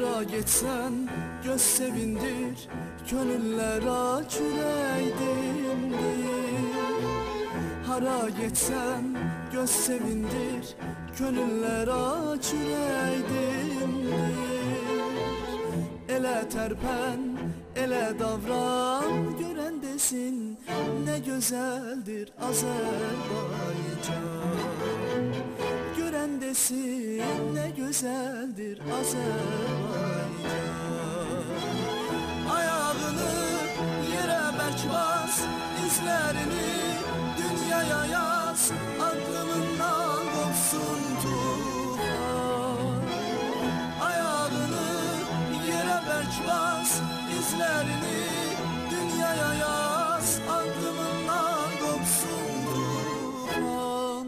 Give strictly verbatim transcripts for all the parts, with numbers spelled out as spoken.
Hara geçsen göz sevindir, gönüller aç yüreğimdir. Hara geçsen göz sevindir, gönüller aç yüreğimdir. Ele terpen, ele davran, gören desin ne güzeldir Azerbaycan. Gören desin ne güzeldir Azerbaycan. Ayağını yere berk bas, izlerini dünyaya yaz, aklımından kopsun tufan. Ayağını yere berk bas, izlerini dünyaya yaz, aklımından kopsun tufan.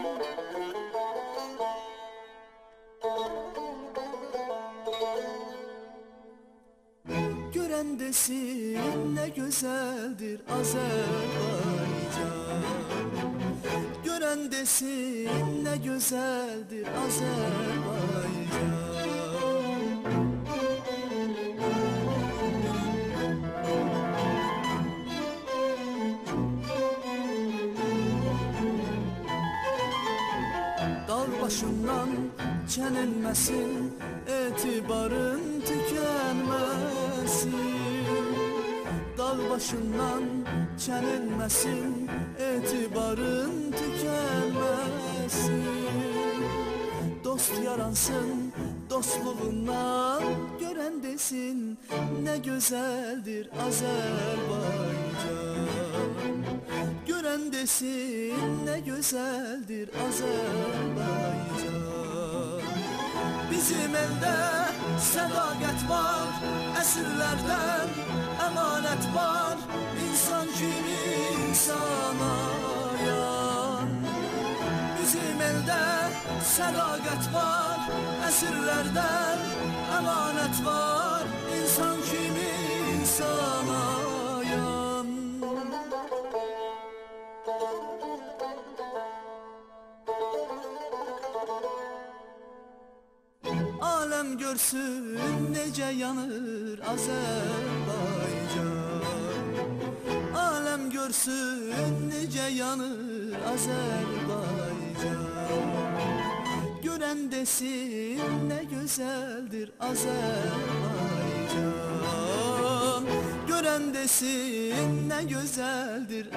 Gören desin ne güzeldir Azerbaycan. Gören desin ne güzeldir Azerbaycan. Dağ başından çenilmesin, etibarın tükenmesin. Dağ başından çenilmesin, etibarın tükenmesin. Dost yaransın dostluğundan, gören desin ne güzeldir Azerbaycan. Gören desin ne güzeldir Azerbaycan. Bizim elde sadakat var, esirlerden emanet var. İnsan kimi insana yan. Bizim elde sadakat var, esirlerden emanet var. İnsan kimi insana yan. Alem görsün nece yanır Azerbaycan. Alem görsün nece yanır Azerbaycan. Gören desin ne güzeldir Azerbaycan. Gören desin ne güzeldir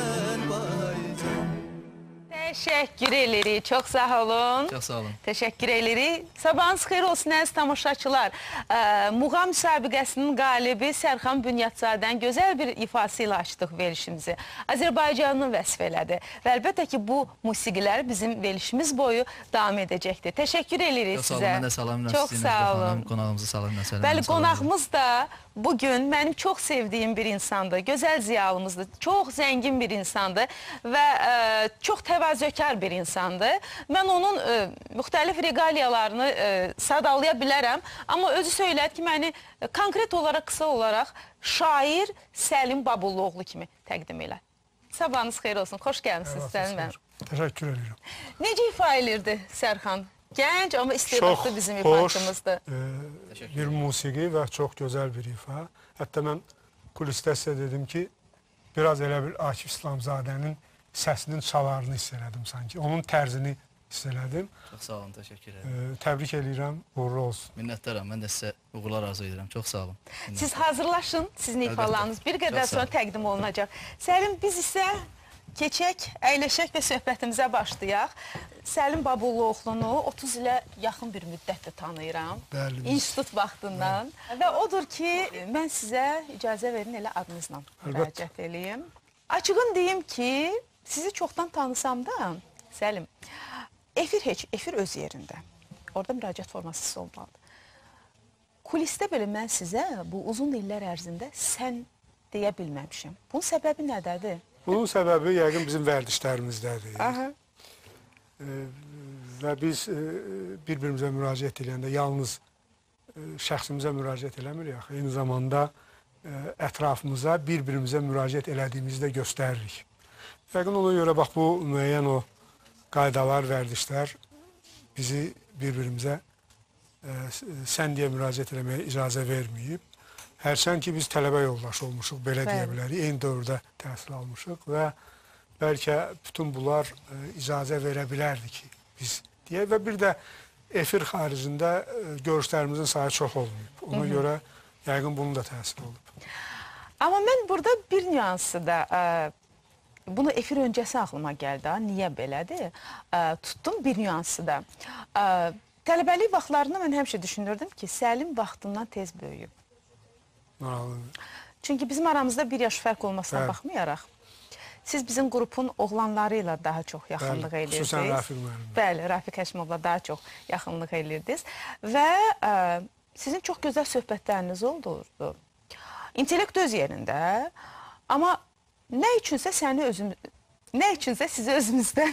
Azerbaycan. Teşekkür edirik. Çok sağ olun. Çok sağ olun. Teşekkür edirik. Sabahınız xeyir olsun əziz tamaşaçılar. Ee, Muğam müsabiqəsinin qalibi Sərxan Bünyatzadən gözəl bir ifası ilə açdıq verilişimizi. Azərbaycanını vəsf elədi. Və əlbəttə ki, bu musiqilər bizim verilişimiz boyu davam edəcəkdir. Teşekkür edirik Çok sizə. sağ olun. Mən də salam. Çok sağ olun. Qonağımızı salam. Bəli, qonağımız da bugün benim çok sevdiğim bir insandı. Güzel ziyalımızdı. Çok zengin bir insandı. Ve e, çok təvazökar bir insandı. Ben onun e, müxtəlif regaliyalarını e, sadalaya bilərəm. Ama özü söylədi ki, məni e, konkret olarak, kısa olarak şair Səlim Babulluoğlu kimi təqdim elə. Sabahınız xeyir olsun. Xoş gəlmişsiniz Səlim bəy. Teşekkür ederim. Necə ifa edirdi Sərxan? Genç ama istedadlı bizim ifaçımızdı. Çok hoş e, bir musiki ve çok güzel bir ifa. Hatta ben kuliste size dedim ki biraz elə bir Akif İslamzadənin səsinin çalarını hiss elədim sanki. Onun tərzini hiss elədim. Çok sağ olun, teşekkür ederim. E, təbrik edirəm, uğurlu olsun. Minnətdaram, mən də sizə uğurlar arzu edirəm. Çok sağ olun. Siz hazırlaşın, sizin ifalarınız bir qədər sonra təqdim olunacaq. Səlim, biz isə keçək, əyləşək və söhbətimizə başlayaq. Səlim Babulluoğlunu otuz ilə yaxın bir müddətdə tanıyıram. Bəli, biz- İnstitut vaxtından. Və odur ki, mən sizə icazə verin elə adınızla müraciət edeyim. Açığın deyim ki, sizi çoxdan tanısam da, Səlim, efir heç, efir öz yerində. Orada müraciət forması siz olmalıdır. Kulisdə belə mən sizə bu uzun illər ərzində sən deyə bilməmişim. Bunun səbəbi nədədir? Bunun səbəbi yəqin bizim vərdişlərimizdədir. Aha. E, və biz e, bir-birimizə müraciət edəndə yalnız e, şəxsimizə müraciət eləmirik. Axı. Eyni zamanda e, ətrafımıza bir-birimizə müraciət elədiyimizi də göstəririk. Yəqin ona görə bax bu müəyyən o qaydalar, vərdişlər bizi bir-birimizə e, sən deyə müraciət eləməyə icazə verməyib. Hərçənd ki, biz tələbə yoldaşı olmuşuq, belə deyə Bəli. bilərik. Eyni dövrdə təhsil almışıq və bəlkə bütün bunlar e, icazə verə bilərdi ki, biz deyə və bir də efir xaricində e, görüşlərimizin sayı çox olmayıb. Ona Hı -hı. görə yəqin bunun da təsiri olub. Amma mən burada bir nüansı da, ə, bunu efir öncəsi ağlıma gəldi, ha, niyə belədir? Ə, tutdum bir nüansı da. Ə, tələbəlik vaxtlarında mən həmişə düşünürdüm ki, Səlim vaxtından tez böyüyüb. Maraqlıdır. Çünki bizim aramızda bir yaş fərq olmasına Bəli. baxmayaraq, siz bizim qrupun oğlanları ilə daha çox yaxınlıq Bəli, edirdiniz. xüsusən Rafiq müəllim. Bəli, Rafiq Həşimovla daha çox yaxınlıq edirdiniz. Və ə, sizin çox gözəl söhbətləriniz oldu. İntellekt öz yerində, amma nə üçünsə səni özüm, nə üçünsə sizi özümüzdən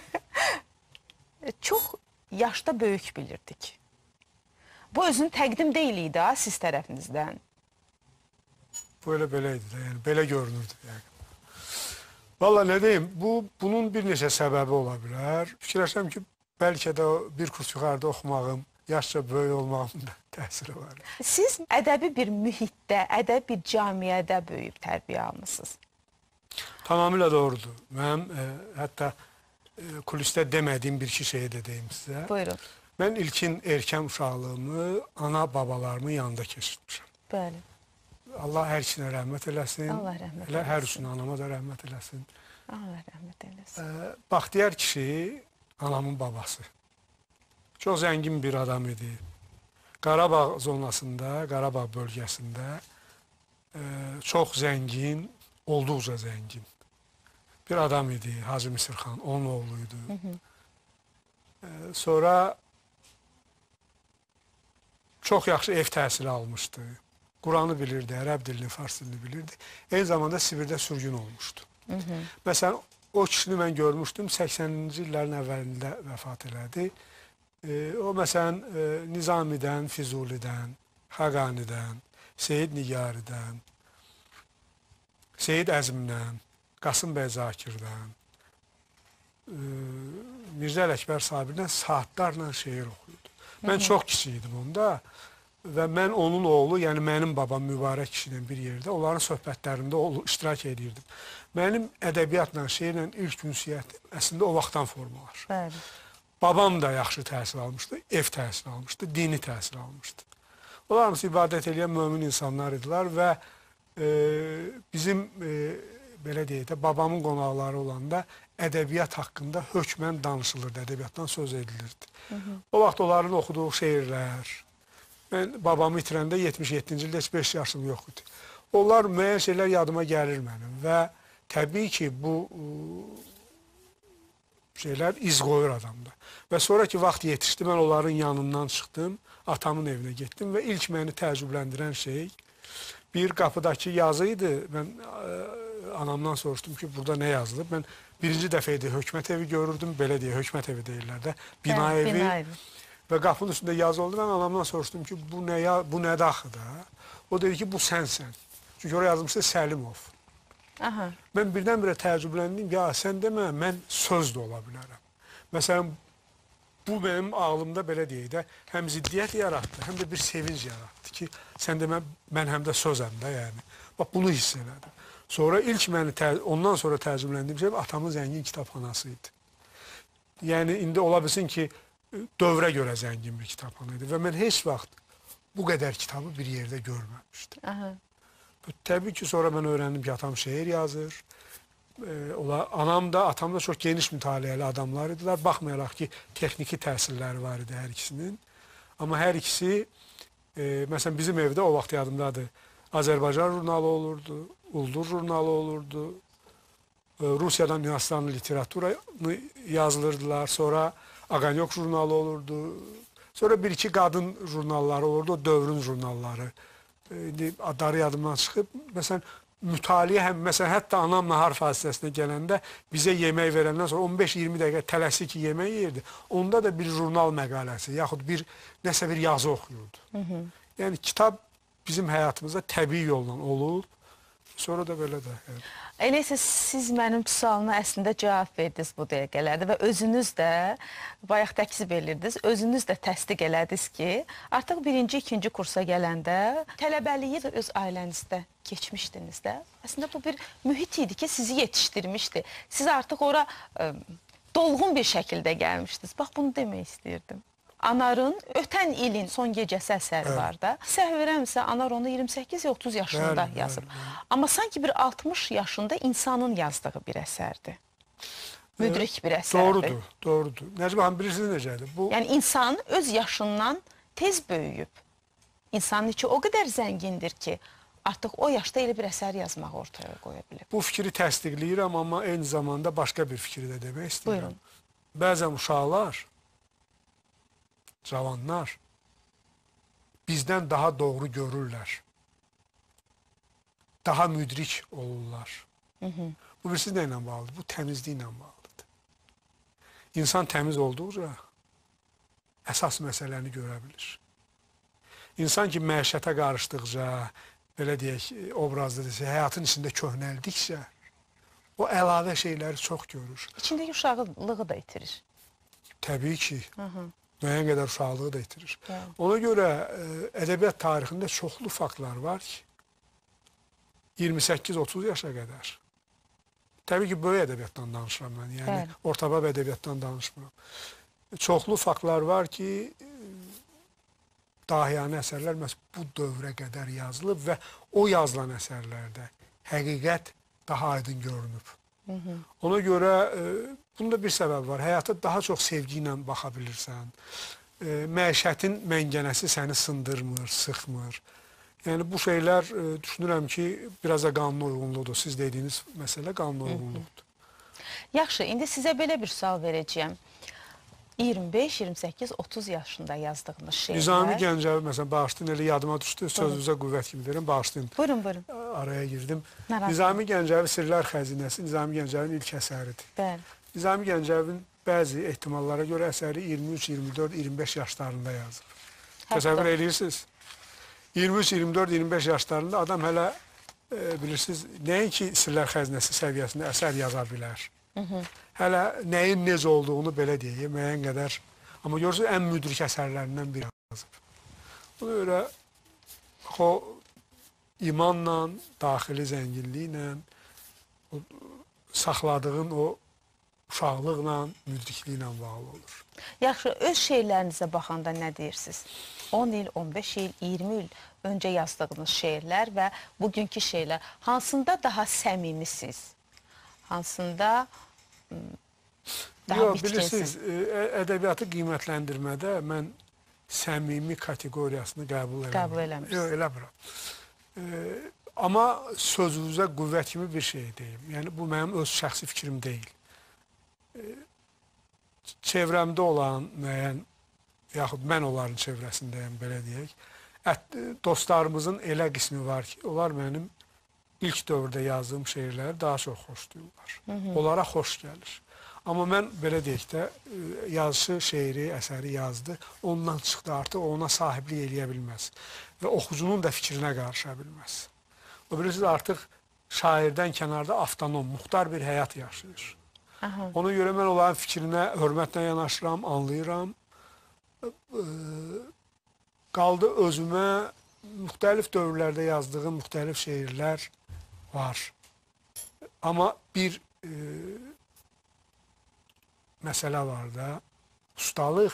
çox yaşda böyük bilirdik. Bu özünü təqdim deyil idi ha, siz tərəfinizdən. Bu elə beləydi də, yəni belə görünürdü yəqin. Valla nə deyim, bu bunun bir neçə səbəbi ola bilər. Fikirləşirəm ki, bəlkə də bir kurs yuxarıda oxumağım, yaşca böyük olmağımın da təsiri var. Siz ədəbi bir mühitdə, ədəbi bir camiədə böyüyüb tərbiyə almışsınız. Tamamilə doğrudur. Mənim e, hətta e, kulisdə demədiyim bir iki şeyi də deyim sizə. Buyurun. Mən ilkin erkən uşaqlığımı ana babalarımın yanında keçirmişəm. Bəli. Allah hər ikinə rəhmət eləsin. Allah rəhmət Elə hər eləsin. üçün anama da rəhmət eləsin. Allah rəhmət eləsin. E, Baxtiyar kişi anamın babası. Çox zəngin bir adam idi. Qarabağ zonasında, Qarabağ bölgəsində e, çox zəngin, olduqca zəngin bir adam idi Hacı Misirxan, onun oğluydu. Hı hı. E, sonra çox yaxşı ev təhsili almışdı. Quranı bilirdi, ərəb dilini, fars dilini bilirdi. Eyni zamanda Sibirdə sürgün olmuşdu. Hı hı. Məsələn, o kişini mən görmüşdüm, səksəninci illərin əvvəlində vəfat elədi. E, o məsələn e, Nizamidən, Füzulidən, Xaqanidən, Seyid Nigaridən, Seyid Əzmdən, Qasım bəy Zakirdən, e, Mirzə Ələkbər Sabirdən saatlarla şeir oxuyurdu. Mən çox kiçik idim onda və mən onun oğlu, yəni mənim babam mübarək kişinin bir yerdə onların söhbətlərində iştirak edirdim. Mənim ədəbiyyatla, şeirlə ilk ünsiyyətim əslində o vaxtdan formalaşır. Bəli. Babam da yaxşı təhsil almışdı, ev təhsil almışdı, dini təhsil almışdı. Onlar hamısı ibadət edən mömin insanlar idilər və e, bizim e, belə deyək də babamın qonaqları olanda ədəbiyyat haqqında hökmən danışılırdı, ədəbiyyatdan söz edilirdi. Hı hı. O vaxt onların oxuduğu şeirlər, mən babamı itirəndə yetmiş yeddinci ildə heç beş yaşım yox idi. Onlar müəyyən şeylər yadıma gəlir mənim və təbii ki, bu şeylər iz qoyur adamda. Və sonraki vaxt yetişdi, mən onların yanından çıxdım, atamın evinə getdim və ilk məni təəccübləndirən şey bir qapıdakı yazı idi. Mən ə, anamdan soruşdum ki, burada nə yazılıb? Mən birinci dəfə idi hökumət evi görürdüm, belə deyə, hökumət evi deyirlər də, bina Bəli, evi. bina evi. Və qapının üstündə yazı oldu, mən anamdan soruşdum ki, bu nə, bu nə daxı da? O dedi ki, bu sənsən. Çünki oraya yazmışdı Səlimov. Aha. Mən birdən-birə təəccübləndim, ya sən demə, mən söz də ola bilərəm. Məsələn, bu mənim ağlımda belə deyək də, həm ziddiyyət yaratdı, həm də bir sevinc yaratdı ki, sən demə, mən həm də sözəm də, yəni. Bax, bunu hiss elədim. Sonra ilk məni, ondan sonra təəccübləndiyim şey, atamın zəngin kitabxanası idi. Yəni, indi ola bilsin ki, dövrə görə zəngin bir kitabxana idi və mən heç vaxt bu qədər kitabı bir yerdə görməmişdim. Aha. Təbii ki, sonra mən öyrəndim ki, atam şeir yazır. Ee, ola, anam da, atam da çox geniş mütaliəli adamlar idilər. Baxmayaraq ki, texniki təhsilləri var idi hər ikisinin. Amma hər ikisi, e, məsələn, bizim evdə o vaxt yadımdadır, Azərbaycan jurnalı olurdu, Uldur jurnalı olurdu, e, Rusiyadan Yunanistanlı literaturanı yazılırdılar, sonra Aqanyok jurnalı olurdu, sonra bir-iki qadın jurnalları olurdu, o dövrün jurnalları. E, adları yadımdan çıxıb, məsələn, mütaliə, həm, məsələn, hətta anam nahar fasiləsinə gələndə bizə yemək verəndən sonra on beş iyirmi dəqiqə tələsik yemək yerdi. Onda da bir jurnal məqaləsi, yaxud bir, nəsə bir yazı oxuyurdu. Hı -hı. Yəni, kitab bizim həyatımızda təbii yolla olub Sonra da belə də. Yəni. Elə isə siz mənim sualıma əslində cavab verdiniz bu dəqiqələrdə və özünüz də bayaq təkzib edirdiniz, özünüz də təsdiq elədiniz ki, artıq birinci, ikinci kursa gələndə tələbəliyi də öz ailənizdə keçmişdiniz də. Əslində bu bir mühit idi ki, sizi yetişdirmişdi. Siz artıq ora ə, dolğun bir şəkildə gəlmişdiniz. Bax, bunu demək istəyirdim. Anarın ötən ilin son gecəsi əsəri evet. var da. Səhv verəmsə, Anar onu iyirmi səkkiz ya otuz yaşında bəli, yazıb. Bəli, bəli. Amma sanki bir altmış yaşında insanın yazdığı bir əsərdir. Müdrik bir əsərdir. Doğrudur, doğrudur. Necmi xanım, bilirsiniz necədir? Bu... Yəni, insan öz yaşından tez böyüyüb. İnsanın içi o qədər zəngindir ki, artıq o yaşda elə bir əsər yazmağı ortaya qoya bilir. Bu fikri təsdiqləyirəm, amma eyni zamanda başqa bir fikri də demək istəyirəm. Buyurun. Bəzən uşaqlar, cavanlar bizdən daha doğru görürlər. Daha müdrik olurlar. Hı -hı. Bu birisi nə ilə bağlıdır? Bu təmizliklə bağlıdır. İnsan təmiz olduqca əsas məsələni görə bilir. İnsan ki, məişətə qarışdıqca, belə deyək, obrazda desə, həyatın içində köhnəldikcə, o əlavə şeyləri çox görür. İçindəki uşaqlığı da itirir. Təbii ki. Hı -hı. Müəyyən qədər uşaqlığı da itirir. Evet. Ona görə ədəbiyyat tarixində çoxlu faktlar var ki, iyirmi səkkiz otuz yaşa qədər. Təbii ki, böyük ədəbiyyatdan danışıram mən, yəni evet. ortabab ədəbiyyatdan danışmıram. Çoxlu faktlar var ki, dahiyanə əsərlər məhz bu dövrə qədər yazılıb və o yazılan əsərlərdə həqiqət daha aydın görünüb. Hı -hı. Ona görə e, bunda bir səbəb var. Həyata daha çox sevgi ilə baxa bilirsən. E, məişətin məngənəsi səni sındırmır, sıxmır. Yəni bu şeylər e, düşünürəm ki, biraz da qanuna uyğunluqdur. Siz dediyiniz məsələ qanuna uyğunluqdur. Yaxşı, indi sizə belə bir sual verəcəyəm. iyirmi beş, iyirmi səkkiz, otuz yaşında yazdığınız şeylər. Nizami Gəncəvi, məsələn, bağışlayın, elə yadıma düşdü, sözünüzə qüvvət kimi verin, bağışlayın. Buyurun, buyurun. Araya girdim. Narazı. Nizami Gəncəvi Sirlər Xəzinəsi Nizami Gəncəvinin ilk əsəridir. Bəli. Nizami Gəncəvin bəzi ehtimallara görə əsəri iyirmi üç, iyirmi dörd, iyirmi beş yaşlarında yazılır. Təsəvvür edirsiniz? iyirmi üç, iyirmi dörd, iyirmi beş yaşlarında adam hələ e, bilirsiniz, nəinki Sirlər Xəzinəsi səviyyəsində əsər yaza bilər. Hı -hı. Hələ nəyin necə olduğunu belə deyək, müəyyən qədər. Amma görürsünüz, ən müdrik əsərlərindən biri yazıb. Buna görə o imanla, daxili zənginliklə, o, saxladığın o uşaqlıqla, müdrikliklə bağlı olur. Yaxşı, öz şeylərinizə baxanda nə deyirsiniz? on il, on beş il, iyirmi il öncə yazdığınız şeirlər və bugünkü şeylər hansında daha səmimisiniz? Hansında daha Yox, bitkinsiz? bilirsiniz, ədəbiyyatı qiymətləndirmədə mən səmimi kateqoriyasını qəbul eləmirəm. Qəbul eləmirsiniz. Yox, eləmirəm. E, amma sözünüzə qüvvət kimi bir şey deyim. Yəni, bu mənim öz şəxsi fikrim deyil. E, çevrəmdə olan müəyyən, yaxud mən onların çevrəsindəyəm, belə deyək. Ət, dostlarımızın elə qismi var ki, onlar mənim ilk dövrdə yazdığım şeirləri daha çox xoşlayırlar. Hı -hı. Onlara xoş gəlir. Amma mən belə deyək də, yazışı, şeiri, əsəri yazdı, ondan çıxdı artıq, ona sahiblik eləyə bilməz. Və oxucunun da fikrinə qarışa bilməz. O bilirsiniz, artıq şairdən kənarda avtonom, muxtar bir həyat yaşayır. Aha. Ona görə mən onların fikrinə hörmətlə yanaşıram, anlayıram. Qaldı özümə müxtəlif dövrlərdə yazdığım müxtəlif şeirlər var. Amma bir e, məsələ var da, ustalıq,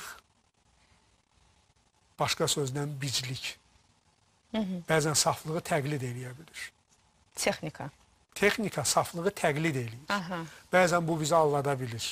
başqa sözlə biclik. Hı -hı. Bəzən saflığı təqlid eləyə bilir. Texnika. Texnika saflığı təqlid eləyir. Aha. Bəzən bu bizi allada bilir.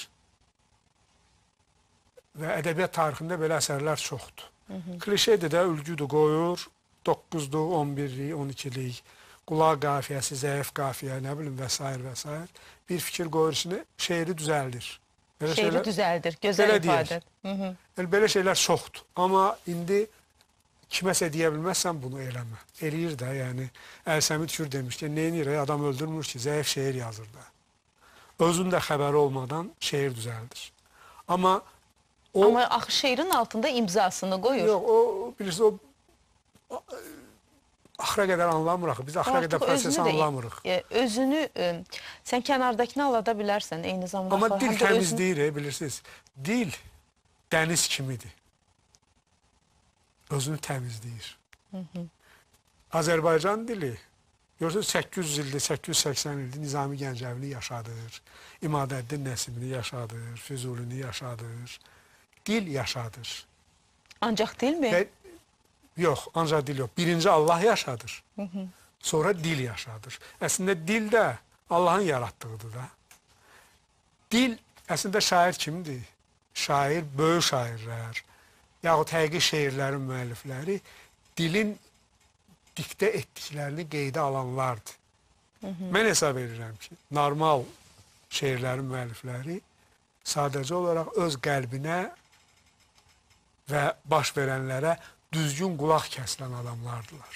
Və ədəbiyyat tarixində belə əsərlər çoxdur. Hı -hı. Klişedir də, ülgüdür, qoyur, doqquzluq, on birlik, on ikilik, qulaq qafiyəsi, zəif qafiyə, nə bilim, və s. və s. Bir fikir qoyur içini, şeiri düzəldir. Belə şeiri şeylər, düzəldir, gözəl ifadə. Yəni, belə şeylər çoxdur. Amma indi kiməsə deyə bilməzsən bunu eləmə. Eləyir də, yəni, Əl-Səmid Kür demişdi, neynir, adam öldürmür ki, zəif şeir yazır da. Özün də xəbəri olmadan şeir düzəldir. Amma o... Amma şeirin altında imzasını qoyur. Yox, o, bilirsiniz, o axıra qədər anlamırıq. Biz axıra qədər prosesi anlamırıq. E, özünü, e, sən kənardakını alada bilərsən eyni zamanda. Amma həm dil də təmizləyir, özünü... bilirsiniz. Dil dəniz kimidir. Özünü təmizləyir. Hı -hı. Azərbaycan dili, görürsünüz səkkiz yüz ildir, səkkiz yüz səksən ildir Nizami Gəncəvini yaşadır, İmadəddin Nəsibini yaşadır, Füzulini yaşadır. Dil yaşadır. Ancaq dil mi? Və, yox, ancaq dil yox. Birinci Allah yaşadır. Hı -hı. Sonra dil yaşadır. Əslində dil də Allahın yaratdığıdır da. Dil, əslində şair kimdir? Şair, böyük şairlər, yaxud həqiqi şeirlərin müəllifləri dilin diktə etdiklərini qeydə alanlardır. Hı -hı. Mən hesab edirəm ki, normal şeirlərin müəllifləri sadəcə olaraq öz qəlbinə və baş verənlərə düzgün qulaq kəsilən adamlardılar.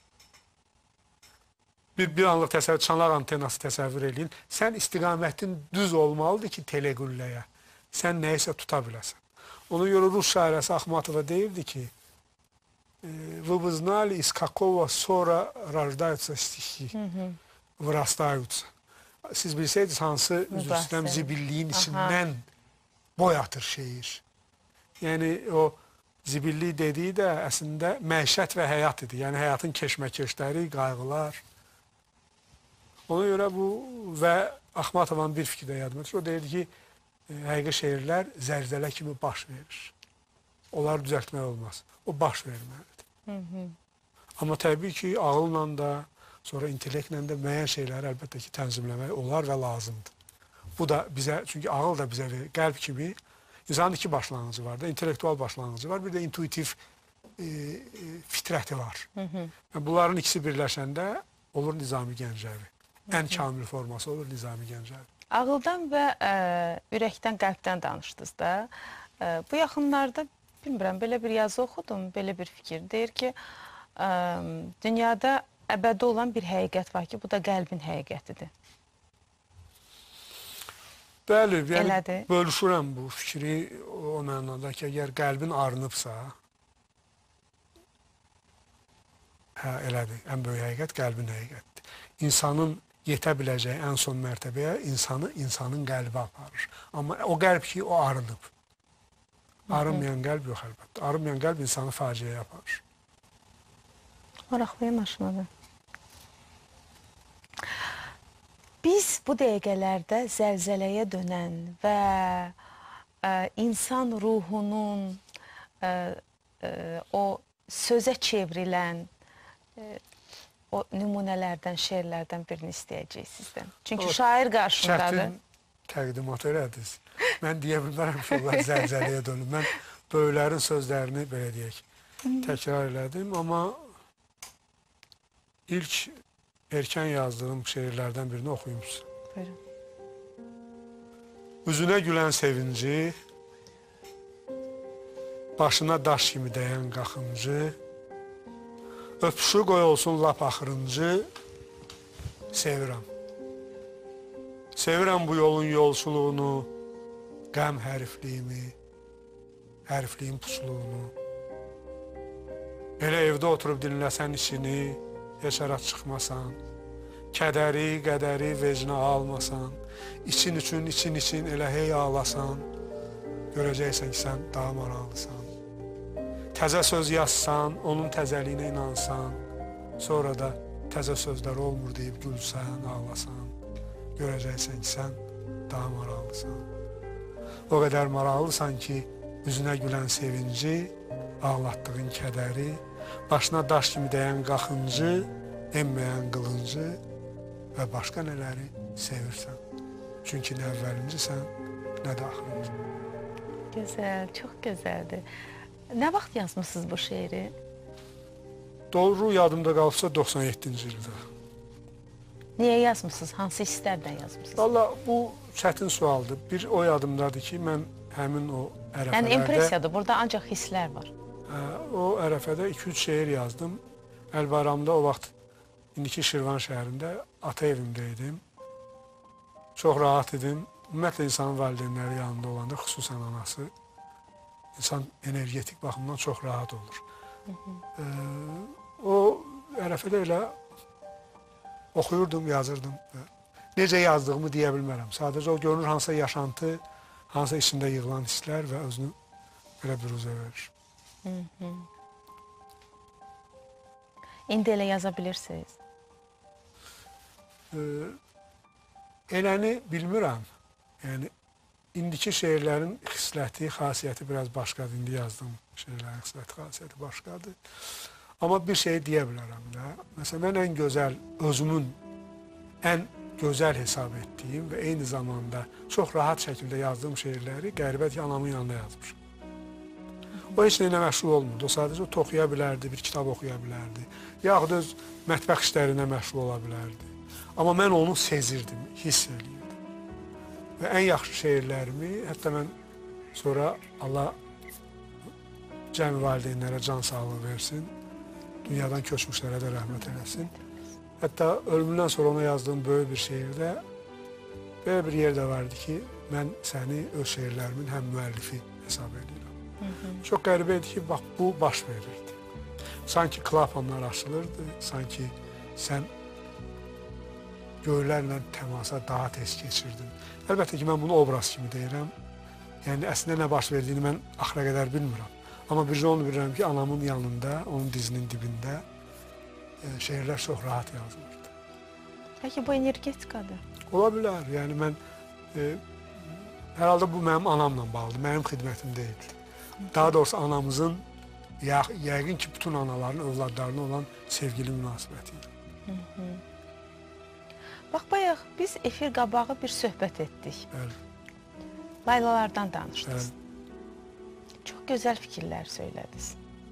Bir, bir anlıq təsəvvür, çanaq antenası təsəvvür edin. Sən istiqamətin düz olmalıdır ki, telegülləyə. Sən nəyisə tuta biləsən. Ona görə Rus şairəsi Axmatova deyirdi ki, вы бы знали, из какого ссора rождаются стихи, vırastayutsa. Siz bilsəydiniz hansı üzr istəyirəm zibilliyin içindən boy atır şeir. Yəni o zibillik dediyi də əslində məişət və həyat idi. Yəni həyatın keşməkeşləri, qayğılar. Ona görə bu və Axmatovanın bir fikri də yadıma düşür. O deyirdi ki, həqiqi şeirlər zəlzələ kimi baş verir. Onları düzəltmək olmaz. O baş verməlidir. Hı -hı. Amma təbii ki, ağılla da, sonra intellektlə də müəyyən şeyləri əlbəttə ki, tənzimləmək olar və lazımdır. Bu da bizə, çünki ağıl da bizə verir. Qəlb kimi insanın iki başlanğıcı var da, intellektual başlanğıcı var, bir də intuitiv e, e, fitrəti var. Hı -hı. Yəni, bunların ikisi birləşəndə olur Nizami Gəncəvi. Ən kamil forması olur Nizami Gəncəvi. Ağıldan və ə, ürəkdən, qəlbdən danışdınız da. Ə, bu yaxınlarda, bilmirəm, belə bir yazı oxudum, belə bir fikir. Deyir ki, ə, dünyada əbədi olan bir həqiqət var ki, bu da qəlbin həqiqətidir. Bəli, yəni bölüşürəm bu fikri o mənada ki, əgər qəlbin arınıbsa, hə, elədir, ən böyük həqiqət qəlbin həqiqətdir. İnsanın yetə biləcəyi ən son mərtəbəyə insanı, insanın qəlbi aparır. Amma o qəlb ki, o arınıb. Arınmayan qəlb yox əlbəttə. Arınmayan qəlb insanı faciəyə aparır. Maraqlı yanaşmadır. Biz bu dəqiqələrdə zəlzələyə dönən və ə, insan ruhunun ə, ə, o sözə çevrilən ə, o nümunələrdən, şeirlərdən birini istəyəcək sizdən. Çünki o, şair qarşındadır. Çətin təqdimat elədiniz. Mən deyə bilmərəm ki, onlar zəlzələyə dönüm. Mən böyüklərin sözlərini, belə deyək, təkrar elədim. Amma ilk erkən yazdığım şeirlərdən birini oxuyum sizə. Buyurun. Üzünə gülən sevinci, başına daş kimi dəyən qaxıncı, öpüşü qoy olsun lap axırıncı, sevirəm. Sevirəm bu yolun yolçuluğunu, qəm hərifliyimi, hərifliyin pusluğunu. Elə evdə oturub dinləsən işini, yaşarat çıxmasan, kədəri, qədəri vecinə almasan, için üçün, için için elə hey ağlasan, görəcəksən ki, sən daha maraqlısan. Təzə söz yazsan, onun təzəliyinə inansan, sonra da təzə sözlər olmur deyib gülsən, ağlasan, görəcəksən ki, sən daha maraqlısan. O qədər maraqlısan ki, üzünə gülən sevinci, ağlatdığın kədəri, başına daş kimi dəyən qaxıncı, emməyən qılıncı və başqa nələri sevirsən. Çünki nə əvvəlincisən, nə də axırıncı. Gözəl, çox gözəldir. Nə vaxt yazmışsınız bu şeiri? Doğru yadımda qalıbsa doxsan yeddinci ildə. Niyə yazmışsınız? Hansı hisslərdən yazmışsınız? Valla bu çətin sualdır. Bir o yadımdadır ki, mən həmin o ərəfələrdə... Yəni impressiyadır, burada ancaq hisslər var. Ə, o ərəfədə iki üç şeir yazdım. Əlbayramda o vaxt indiki Şirvan şəhərində ata evimdə idim. Çox rahat idim. Ümumiyyətlə insanın valideynləri yanında olanda, xüsusən anası, insan energetik baxımdan çox rahat olur. Hı -hı. Ə, o ərəfədə elə oxuyurdum, yazırdım. Necə yazdığımı deyə bilmərəm. Sadəcə o görünür hansısa yaşantı, hansısa içində yığılan hisslər və özünü belə büruzə verir. İndi elə yaza bilirsiniz. Eləni bilmirəm. Yəni, indiki şeirlərin xisləti, xasiyyəti biraz başqadır. İndi yazdığım şeirlərin xisləti, xasiyyəti başqadır. Amma bir şey deyə bilərəm də. Məsələn, mən ən gözəl, özümün ən gözəl hesab etdiyim və eyni zamanda çox rahat şəkildə yazdığım şeirləri qəribət ki, anamın yanında yazmışım. O heç neylə məşğul olmurdu. O sadəcə o toxuya bilərdi, bir kitab oxuya bilərdi. Yaxud öz mətbəx işlərinə məşğul ola bilərdi. Amma mən onu sezirdim, hiss edirdim. Və ən yaxşı şeirlərimi, hətta mən sonra Allah cəmi valideynlərə can sağlığı versin, dünyadan köçmüşlərə də rəhmət eləsin. Hətta ölümündən sonra ona yazdığım böyük bir şeirdə belə bir yer də vardı ki, mən səni öz şeirlərimin həm müəllifi hesab edirəm. Çox qəribə idi ki, bax, bu baş verirdi. Sanki klapanlar açılırdı, sanki sən göylərlə təmasa daha tez keçirdin. Əlbəttə ki, mən bunu obraz kimi deyirəm. Yəni, əslində nə baş verdiyini mən axıra qədər bilmirəm. Amma bircə onu bilirəm ki, anamın yanında, onun dizinin dibində e, şeirlər çox rahat yazılırdı. Peki bu energetikadır. Ola bilər. Yəni, mən e, hər halda bu mənim anamla bağlıdır, mənim xidmətim deyildi. Daha doğrusu anamızın, yə, yəqin ki, bütün anaların övladlarına olan sevgili münasibətidir. Bax, bayaq biz efir qabağı bir söhbət etdik. Bəli. Laylalardan danışdınız. Bəli. Çox gözəl fikirlər söylədiniz.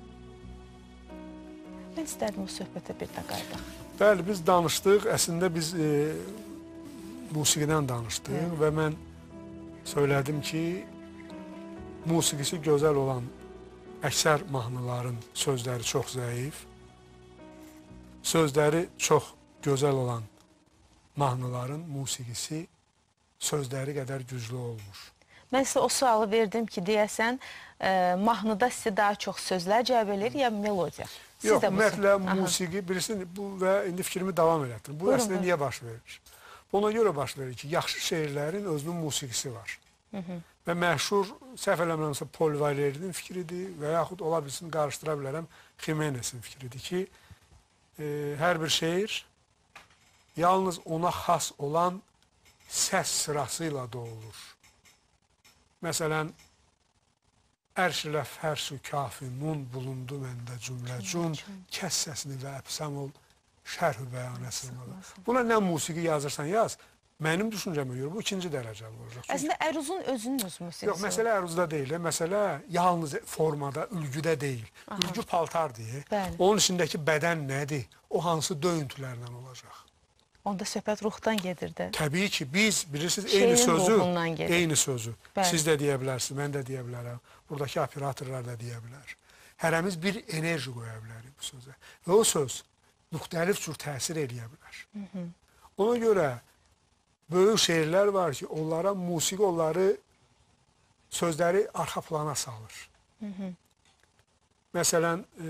Mən istərdim o söhbətə bir də qaydaq. Bəli, biz danışdıq. Əslində biz e, musiqidən danışdıq Hı. və mən söylədim ki, musiqisi gözəl olan əksər mahnıların sözləri çox zəif, sözləri çox gözəl olan mahnıların musiqisi sözləri qədər güclü olmuş. Mən sizə o sualı verdim ki, deyəsən, e, mahnıda sizi daha çox sözlər cəlb edir, ya melodiya? Siz Yox, ümumiyyətlə musiqi, birisi bu və indi fikrimi davam elətdim. Bu Buyurun, əslində niyə baş verir? Ona görə baş verir ki, yaxşı şeirlərin özünün musiqisi var. Hı -hı. Və məşhur, səhv eləmirəmsə, Paul Valeri'nin fikridir və yaxud ola bilsin, qarışdıra bilərəm, Jimenez'in fikridir ki, e, hər bir şeir yalnız ona xas olan səs sırasıyla doğulur. Məsələn, ərş ilə fərş-ü kafi nun bulundu məndə cümlə-cüm, kəs səsini və əpsəm ol, şərh-ü bəyanə sığmalı. Buna nə musiqi yazırsan yaz, mənim düşüncəmə görə bu ikinci dərəcəli olacaq. Əslində əruzun özünün öz musiqisi. Yox, məsələ əruzda deyil, məsələ yalnız formada, ülgüdə deyil. Aha. Ülgü paltar deyil. Bəli. Onun içindəki bədən nədir? O hansı döyüntülərlə olacaq? Onda söhbət ruhdan gedir də. Təbii ki, biz bilirsiniz, eyni sözü, eyni sözü. Bəli. Siz də deyə bilərsiniz, mən də deyə bilərəm. Buradakı operatorlar da deyə bilər. Hərəmiz bir enerji qoya bilərik bu sözə. Və o söz müxtəlif cür təsir eləyə bilər. Hı -hı. Ona görə böyük şeirlər var ki, onlara musiqi onları, sözləri arxa plana salır. Hı -hı. Məsələn, e,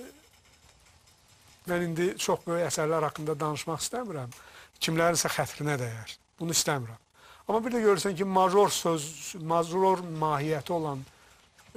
mən indi çox böyük əsərlər haqqında danışmaq istəmirəm. Kimlərinsə xətrinə dəyər. Bunu istəmirəm. Amma bir də görürsən ki, major söz, major mahiyyəti olan e,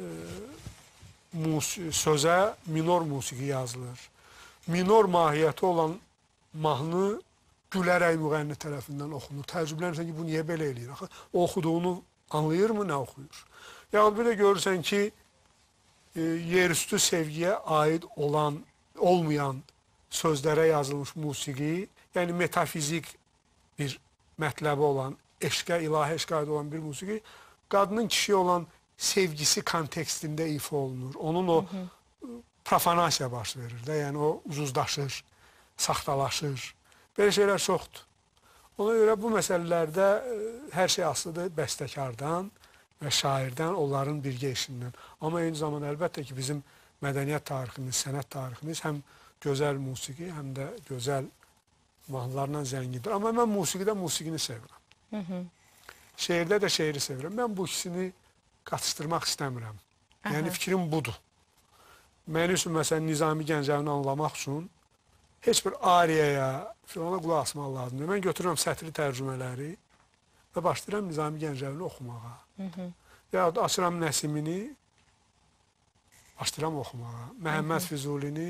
sözə minor musiqi yazılır. Minor mahiyyəti olan mahnı gülərək müğənni tərəfindən oxunur. Təəccüblənirsən ki, bu niyə belə eləyir? Axı, o oxuduğunu anlayır mı, nə oxuyur? Yəni, bir də görürsən ki, e, yerüstü sevgiyə aid olan, olmayan sözlərə yazılmış musiqi, yəni metafizik bir mətləbi olan, eşqə, ilahi eşqə aid olan bir musiqi, qadının kişiyə olan sevgisi kontekstində ifa olunur. Onun o Hı -hı. profanasiya baş verir də, yəni o uzuzdaşır, saxtalaşır. Belə şeylər çoxdur. Ona görə bu məsələlərdə hər şey asılıdır bəstəkardan və şairdən, onların birgə işindən. Amma eyni zamanda əlbəttə ki, bizim mədəniyyət tariximiz, sənət tariximiz həm gözəl musiqi, həm də gözəl mahnılarla zəngindir. Amma mən musiqidə musiqini sevirəm. Hı -hı. Şeirdə də şeiri sevirəm. Mən bu ikisini qatışdırmaq istəmirəm. Yəni, Aha. fikrim budur. Mənim üçün, məsələn, Nizami Gəncəvini anlamaq üçün heç bir ariyaya filana qulaq asmaq lazımdır. Mən götürürəm sətri tərcümələri və başlayıram Nizami Gəncəvini oxumağa. Ya da açıram Nəsimini, başlayıram oxumağa. Məhəmməd Füzulini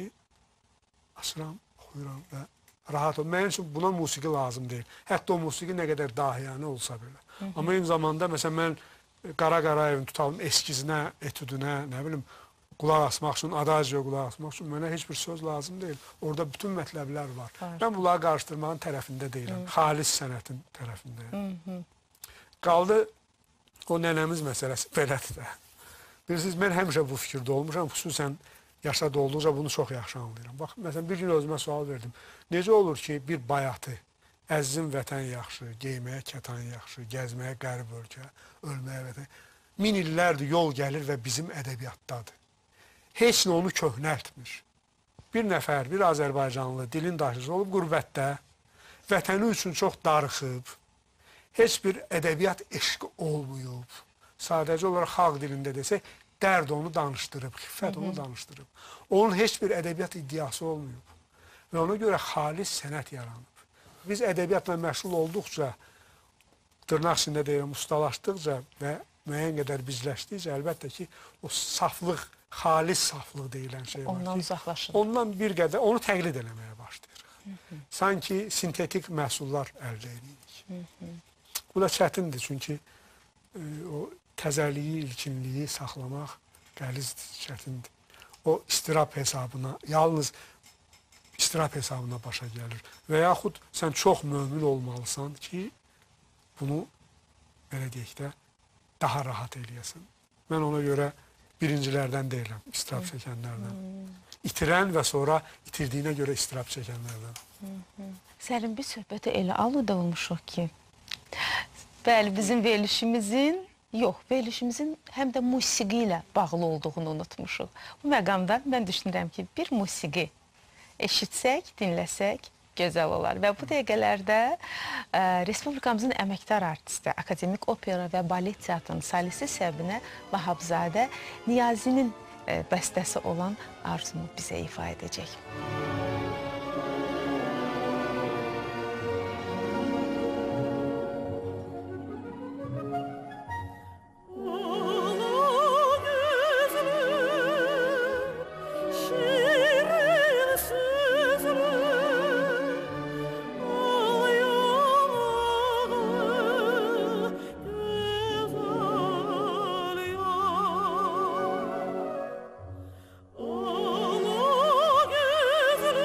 açıram, oxuyuram və rahat ol. Mənim üçün buna musiqi lazım deyil. Hətta o musiqi nə qədər dahiyanə olsa belə. Amma eyni zamanda məsələn mən Qara Qarayevin tutalım eskizinə, etüdünə, nə bilim, qulaq asmaq üçün, adajiya qulaq asmaq üçün mənə heç bir söz lazım deyil. Orada bütün mətləblər var. var. Mən bunları qarışdırmağın tərəfində deyiləm. Hı. Xalis sənətin tərəfindəyəm. Qaldı o nənəmiz məsələsi belədir də. Bilirsiniz, mən həmişə bu fikirdə olmuşam, xüsusən yaşada olduqca bunu çox yaxşı anlayıram. Bax, məsələn, bir gün özümə sual verdim. Necə olur ki, bir bayatı, əzizim vətən yaxşı, geyməyə kətan yaxşı, gəzməyə qərib ölkə, ölməyə vətən, min illərdir yol gəlir və bizim ədəbiyyatdadır. Heç nə onu köhnəltmir. Bir nəfər, bir Azərbaycanlı dilin daşıcısı olub qürbətdə, vətəni üçün çox darıxıb, heç bir ədəbiyyat eşqi olmayıb. Sadəcə olaraq xalq dilində desək, dərd onu danışdırıb, xiffət onu danışdırıb. Onun heç bir ədəbiyyat iddiası olmayıb. Və ona görə xalis sənət yaranıb. Biz ədəbiyyatla məşğul olduqca, dırnaq içində deyirəm, ustalaşdıqca və müəyyən qədər bizləşdikcə, əlbəttə ki, o saflıq, xalis saflıq deyilən şey var ki, ondan uzaqlaşın. Ondan bir qədər, onu təqlid eləməyə başlayırıq. Sanki sintetik məhsullar əldə edirik. Bu da çətindir, çünki e, o təzəliyi, ilkinliyi saxlamaq qəlizdir, çətindir. O istirab hesabına, yalnız istirab hesabına başa gəlir. Və yaxud sən çox mömin olmalısan ki, bunu, belə deyək də, daha rahat eləyəsən. Mən ona görə birincilərdən deyiləm, istirab çəkənlərdən. İtirən və sonra itirdiyinə görə istirab çəkənlərdən. Səlim, bir söhbətə elə aluda olmuşuq ki, bəli, bizim verilişimizin, yox, verilişimizin həm də musiqi ilə bağlı olduğunu unutmuşuq. Bu məqamda mən düşünürəm ki, bir musiqi eşitsək, dinləsək, gözəl olar. Və bu dəqiqələrdə ə, Respublikamızın əməkdar artisti, Akademik Opera və Balet Teatrının solisti Səbinə Vahabzadə Niyazinin ə, bəstəsi olan Arzumu bizə ifa edəcək. Oh,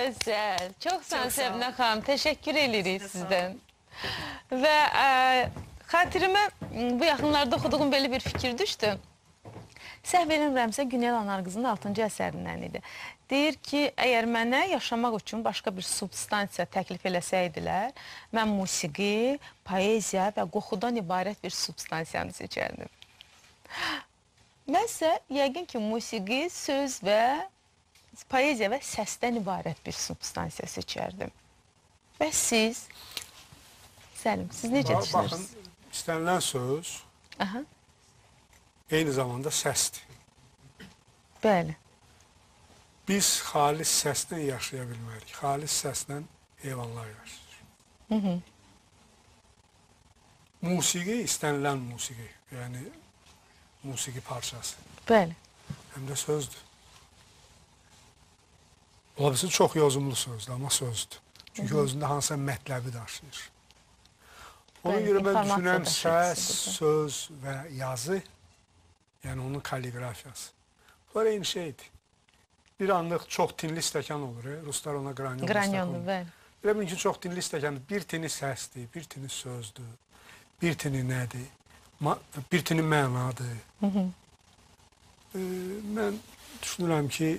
gözəl. Çox sağ ol Çox sağ ol. Səbinə xanım. Təşəkkür edirik Sizə sağ sizdən. Və ə, xatirimə bu yaxınlarda oxuduğum belə bir fikir düşdü. Səhv eləmirəmsə Günel Anarqızın altıncı əsərindən idi. Deyir ki, əgər mənə yaşamaq üçün başqa bir substansiya təklif eləsəydilər, mən musiqi, poeziya və qoxudan ibarət bir substansiyanı seçərdim. Mənsə yəqin ki, musiqi, söz və poeziya və səsdən ibarət bir substansiya seçərdim. Və siz, Səlim, siz necə Ba- Baxın, düşünürsünüz? istənilən söz Aha, eyni zamanda səsdir. bəli. Biz xalis səslə yaşaya bilmərik. Xalis səslə heyvanlar yaşayır. Musiqi istənilən musiqi, yəni musiqi parçası, Bəli. həm də sözdür. Ola bilsin çox yozumlu sözdür, amma sözdür. Çünki özündə hansısa mətləbi daşıyır. Ona Bəli, görə mən informasiya düşünürəm daşıyıcısı səs, burada. söz və yazı, yəni onun kaligrafiyası. Bunlar eyni şeydir. Bir anlıq çox tinli stəkan olur. E? Ruslar ona qranyonlu stəkan Qranyonlu, olur. bəli. Elə bilin ki, çox tinli stəkan, bir tini səsdir, bir tini sözdür, bir tini nədir, ma bir tini mənadır. Hı hı. E, mən düşünürəm ki,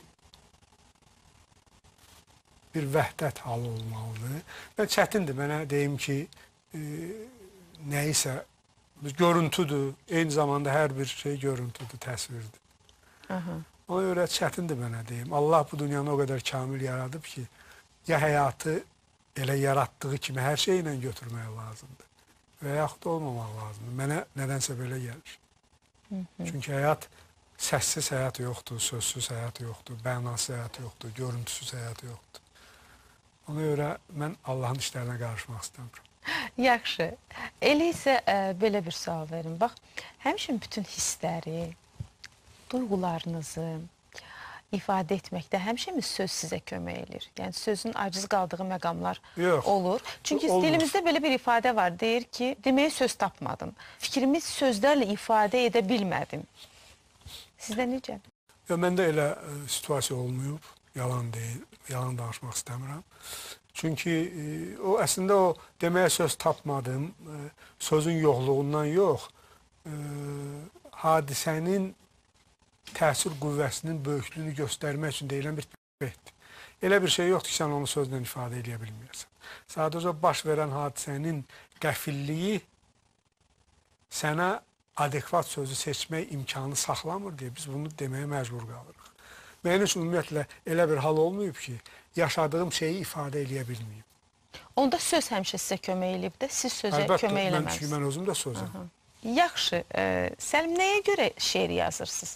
bir vəhdət halı olmalıdır. Və çətindir mənə deyim ki, e, nəyisə görüntüdür, eyni zamanda hər bir şey görüntüdür, təsvirdir. Aha. Ona görə çətindir mənə deyim. Allah bu dünyanı o qədər kamil yaradıb ki, ya həyatı elə yaratdığı kimi hər şeylə götürmək lazımdır və yaxud da olmamaq lazımdır. Mənə nədənsə belə gəlir. Hı -hı. Çünki həyat səssiz həyat yoxdur, sözsüz həyat yoxdur, bənasız həyat yoxdur, görüntüsüz həyat yoxdur. Ona görə mən Allahın işlərinə qarışmaq istəmirəm. Yaxşı. Elə isə ə, belə bir sual verin. Bax, həmişə bütün hissləri, duyğularınızı ifadə etməkdə həmişəmi söz sizə kömək edir? Yəni sözün aciz qaldığı məqamlar Yox. olur. Çünki Olmur. dilimizdə belə bir ifadə var. Deyir ki, deməyə söz tapmadım. Fikrimi sözlərlə ifadə edə bilmədim. Sizdə necə? Ya məndə elə e, situasiya olmayıb, yalan deyil, yalan danışmaq istəmirəm. Çünki e, o əslində o deməyə söz tapmadım, e, sözün yoxluğundan yox, e, hadisənin təsir qüvvəsinin böyüklüyünü göstərmək üçün deyilən bir təbirdir. Elə bir şey yoxdur ki, sən onu sözlə ifadə edə bilməyəsən. Sadəcə baş verən hadisənin qəfilliyi sənə adekvat sözü seçmək imkanı saxlamır deyə biz bunu deməyə məcbur qalırıq. Mənim üçün ümumiyyətlə elə bir hal olmayıb ki, yaşadığım şeyi ifadə edə bilməyim. Onda söz həmişə sizə kömək eləyib də, siz sözə Əlbəttə, kömək mən, çünki eləməlisiniz. mən özüm də sözəm. Yaxşı. Ə, Səlim, nəyə görə şeir yazırsınız?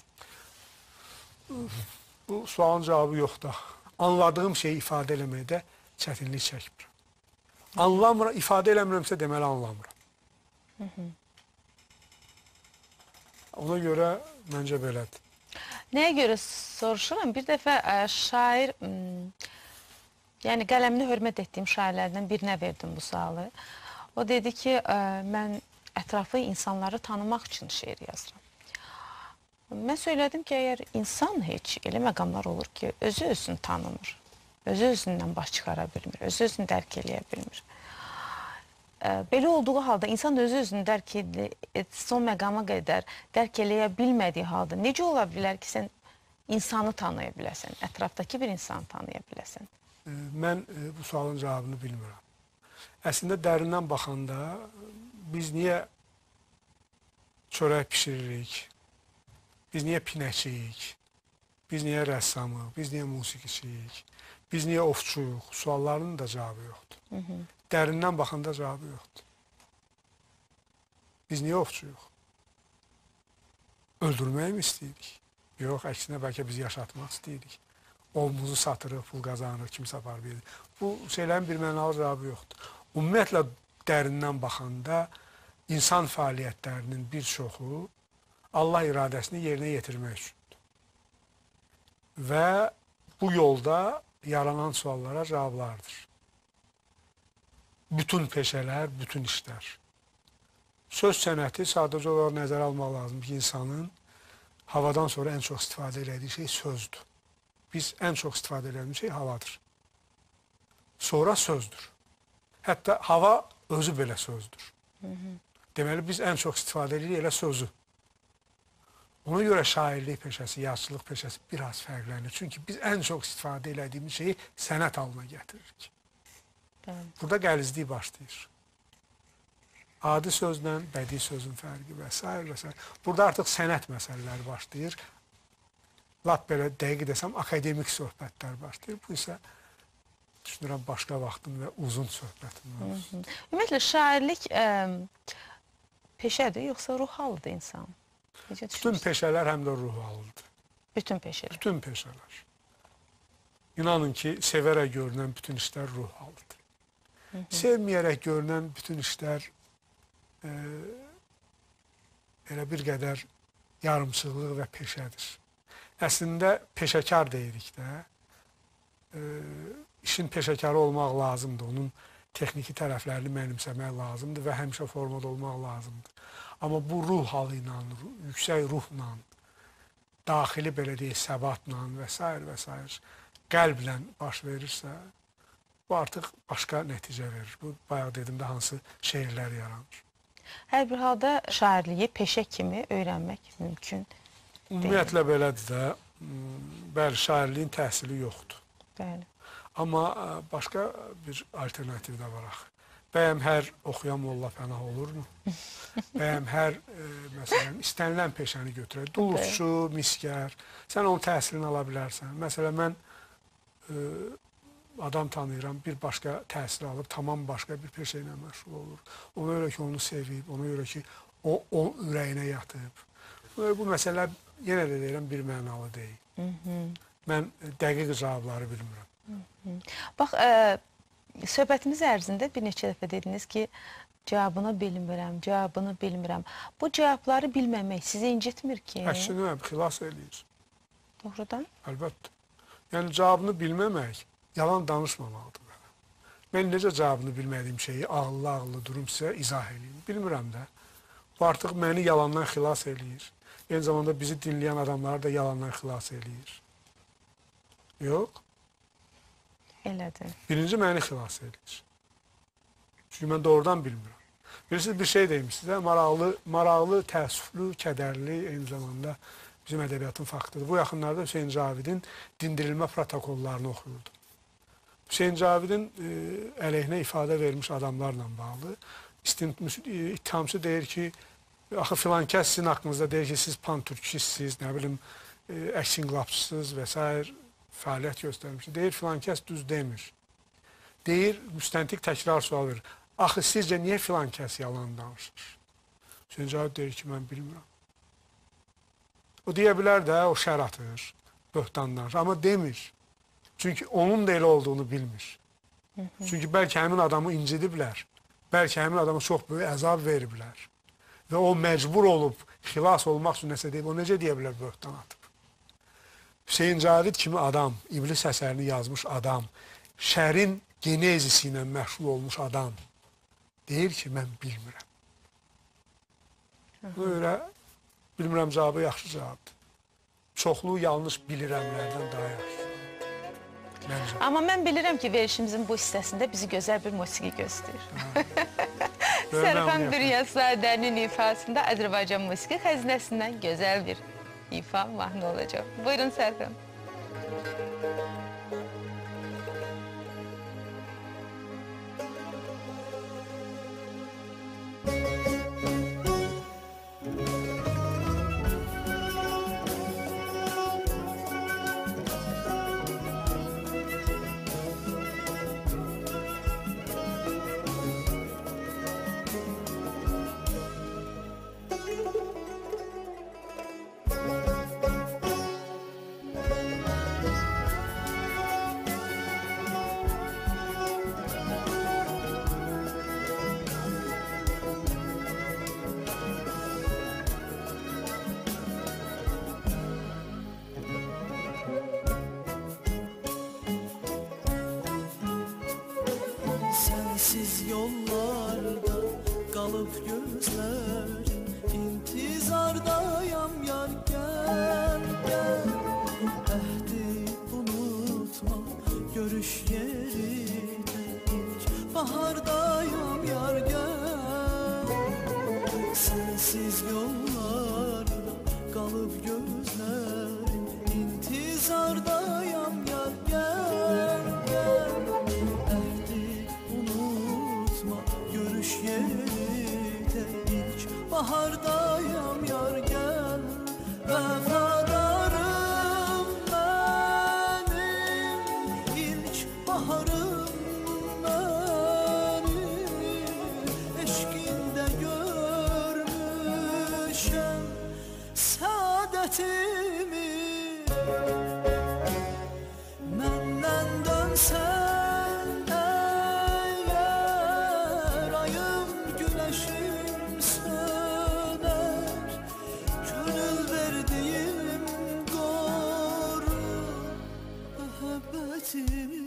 Bu sualın cavabı yoxdur. Anladığım şeyi ifadə eləməkdə çətinlik çəkmirəm. Anlamıram, ifadə eləmirəmsə deməli anlamıram. Hı -hı. Ona görə məncə belədir. Nəyə görə soruşuram? Bir dəfə ə, şair, m, yəni qələmini hörmət etdiyim şairlərdən birinə verdim bu sualı. O dedi ki, ə, mən ətrafı insanları tanımaq üçün şeir yazıram. Mən söylədim ki, əgər insan heç elə məqamlar olur ki, özü özünü tanımır, özü özündən baş çıxara bilmir, özü özünü dərk eləyə bilmir. Ə, Belə olduğu halda insan özü özünü dərk edə, son məqama qədər dərk eləyə bilmədiyi halda necə ola bilər ki, sən insanı tanıya biləsən, ətrafdakı bir insanı tanıya biləsən? E, Mən e, bu sualın cavabını bilmirəm. Əslində dərindən baxanda biz niyə çörək pişiririk? Biz niyə pinəkçiyik? Biz niyə rəssamıq? Biz niyə musiqiçiyik? Biz niyə ovçuyuq? Suallarının da cavabı yoxdur. Hı -hı. Dərindən baxanda cavabı yoxdur. Biz niyə ovçuyuq? Öldürməyi mi istəyirik? Yox, əksinə bəlkə biz yaşatmaq istəyirik. Ovumuzu satırıq, pul qazanırıq, kimsə apar verir. Bu şeylərin bir mənalı cavabı yoxdur. Ümumiyyətlə dərindən baxanda insan fəaliyyətlərinin bir çoxu Allah iradəsini yerinə yetirmək üçündür. Və bu yolda yaranan suallara cavablardır. Bütün peşələr, bütün işlər. Söz sənəti sadəcə olaraq nəzərə almaq lazım ki, insanın havadan sonra ən çox istifadə elədiyi şey sözdür. Biz ən çox istifadə etdiyimiz şey havadır. sonra sözdür. Hətta hava özü belə sözdür. Deməli, biz ən çox istifadə edirik elə sözü. Ona görə şairlik peşəsi, yazıçılıq peşəsi biraz fərqlənir. Çünki biz ən çox istifadə elədiyimiz şeyi sənət halına gətiririk. Burada qəlizlik başlayır. Adi sözlə bədii sözün fərqi və s. və s. Burada artıq sənət məsələləri başlayır. Lap belə dəqiq desəm, akademik söhbətlər başlayır. Bu isə düşünürəm başqa vaxtın və uzun söhbətin var. Ümumiyyətlə, şairlik ə, peşədir, yoxsa ruh halıdır insan? Necə Bütün düşünürsünüz? peşələr həm də ruh halıdır. Bütün peşələr. Bütün peşələr. İnanın ki, sevərək görünən bütün işlər ruh halıdır. Sevməyərək görünən bütün işlər e, elə bir qədər yarımçılıq və peşədir. Əslində peşəkar deyirik də, e, işin peşəkarı olmaq lazımdır, onun texniki tərəflərini mənimsəmək lazımdır və həmişə formada olmaq lazımdır. Amma bu ruh halı ilə, yüksək ruhla, daxili belə deyək, səbatla və s. və s. qəlblə baş verirsə, bu artıq başqa nəticə verir. Bu, bayaq dedimdə, hansı şeirlər yaranır. Hər bir halda şairliyi peşə kimi öyrənmək mümkün. Ümumiyyətlə belədir də, bəli, şairliyin təhsili yoxdur. Bəli. Amma başqa bir alternativ də var axı. Bəyəm hər oxuyan molla pənah olurmu? Bəyəm hər, e, məsələn, istənilən peşəni götürək. Duluzçu, miskər, sən onun təhsilini ala bilərsən. Məsələn, mən e, adam tanıyıram, bir başqa təhsil alıb, tamam başqa bir peşə ilə məşğul olur. Ona görə ki, onu sevib, ona görə ki, o, o ürəyinə yatıb. Bu məsələ, yenə də deyirəm, bir mənalı deyil. Hı -hı. Mən dəqiq cavabları bilmirəm. Hı -hı. Bax, ə, söhbətimiz ərzində bir neçə dəfə dediniz ki, cavabını bilmirəm, cavabını bilmirəm. Bu cavabları bilməmək sizi incitmir ki? Əksinə, xilas eləyir. Doğrudan? Əlbəttə. Yəni, cavabını bilməmək, yalan danışmamaqdır. Mən necə cavabını bilmədiyim şeyi ağıllı-ağıllı durum sizə izah edeyim. Bilmirəm də. Bu artıq məni yalandan xilas eləyir. Eyni zamanda bizi dinləyən adamları da yalandan xilas eləyir. Yox. Elədir. Birinci məni xilas edir. Çünki mən doğrudan bilmirəm. Bilirsiniz, bir şey deyim sizə, maraqlı, maraqlı, təəssüflü, kədərli, eyni zamanda bizim ədəbiyyatın faktıdır. Bu yaxınlarda Hüseyin Cavidin dindirilmə protokollarını oxuyurdum. Hüseyin Cavidin e, əleyhinə ifadə vermiş adamlarla bağlı ittihamçı deyir ki, axı filan kəs sizin haqqınızda deyir ki, siz pantürkistsiniz, nə bilim, e, əksinqlapçısınız və s. fəaliyyət göstərmişdir. Deyir, filan kəs düz demir. Deyir, müstəntiq təkrar sual verir. Axı, sizcə niyə filan kəs yalan danışır? Hüseyin Cavid deyir ki, mən bilmirəm. O deyə bilər də, o şər atır, böhtan danışır, amma demir. Çünki onun da elə olduğunu bilmir. Çünki bəlkə həmin adamı incidiblər, bəlkə həmin adamı çox böyük əzab veriblər və o məcbur olub, xilas olmaq üçün nəsə deyib, o necə deyə bilər böhtan atıb? Hüseyin Cavid kimi adam, İblis əsərini yazmış adam, şərin genezisi ilə məşğul olmuş adam deyir ki, mən bilmirəm. Buna görə bilmirəm cavabı yaxşı cavabdır. Çoxluğu yanlış bilirəmlərdən daha yaxşı. Məncə. Amma mən bilirəm ki, verişimizin bu hissəsində bizi gözəl bir musiqi gözləyir. Sərfan Büryazadənin ifasında Azərbaycan musiqi xəzinəsindən gözəl bir ifa mahnı olacaq. Buyurun Sərfan. Sensiz yollarda kalıp gözlerim intizardayam yar gel gel. Ehdi unutma görüş yeri mezardayam yar gel gel. Əhdi unutma görüş yerinde ilk bahardayam yar gel. Vəfadarım mənim ilk baharım mənim. Eşqində görmüşəm saadətimi. Məndən dönsən əgər ayım güneşim söner. Könül verdiğim koru mühabbetimi.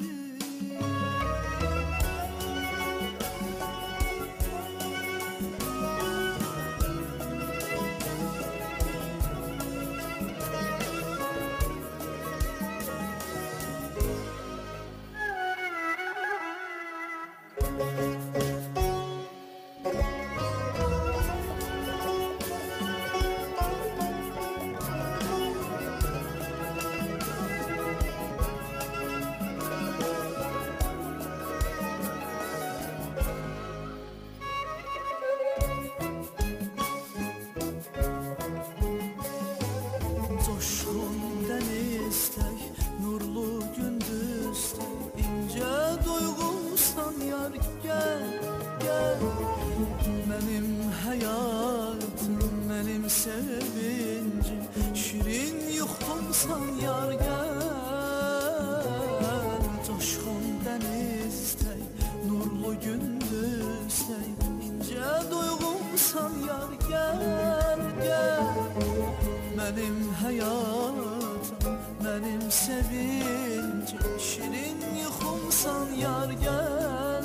Coşkun deniztek, nurlu gündüztek, ince duygumsan yar gel gel. Benim hayatım, benim sevincim, şirin yuxumsan yar gel. Coşkun deniztek, nurlu gündüztek, ince duygumsan yar gel gel. Benim hayatım, benim sevincim, şirin yuxumsan yar gel.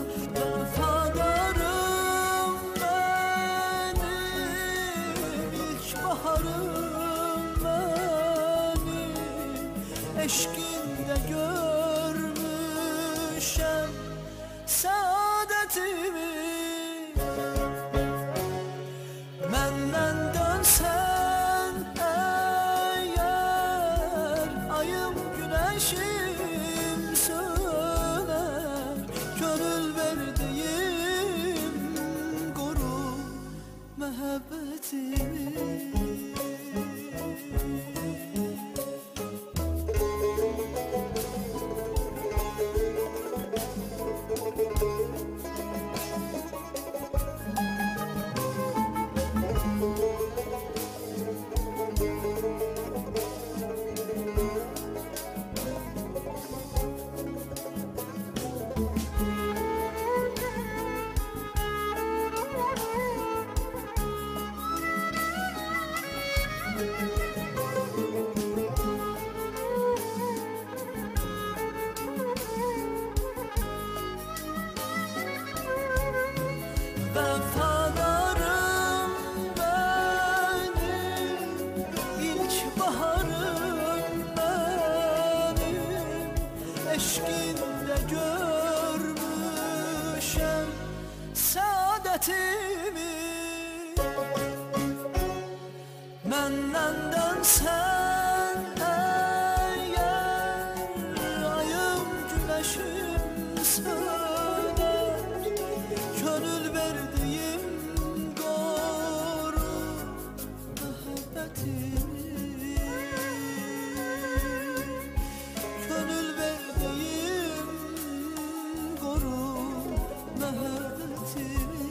Vəfadarım mənim, ilk baharım mənim. Eşqində görmüşəm saadətimi. Məndən dönsən eğer ayım güneşim söner. Gönül verdiğim koru muhabbetimi. Vəfadarım mənim, ilk baharım mənim. Eşqində görmüşəm saadətimi. Məndən dönsən eğer ayım güneşim söner. Gönül verdiğim koru muhabbetimi. Gönül verdiğim koru muhabbetimi.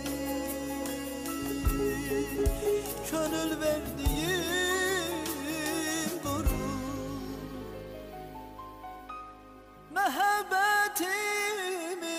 Gönül verdiğim koru muhabbetimi.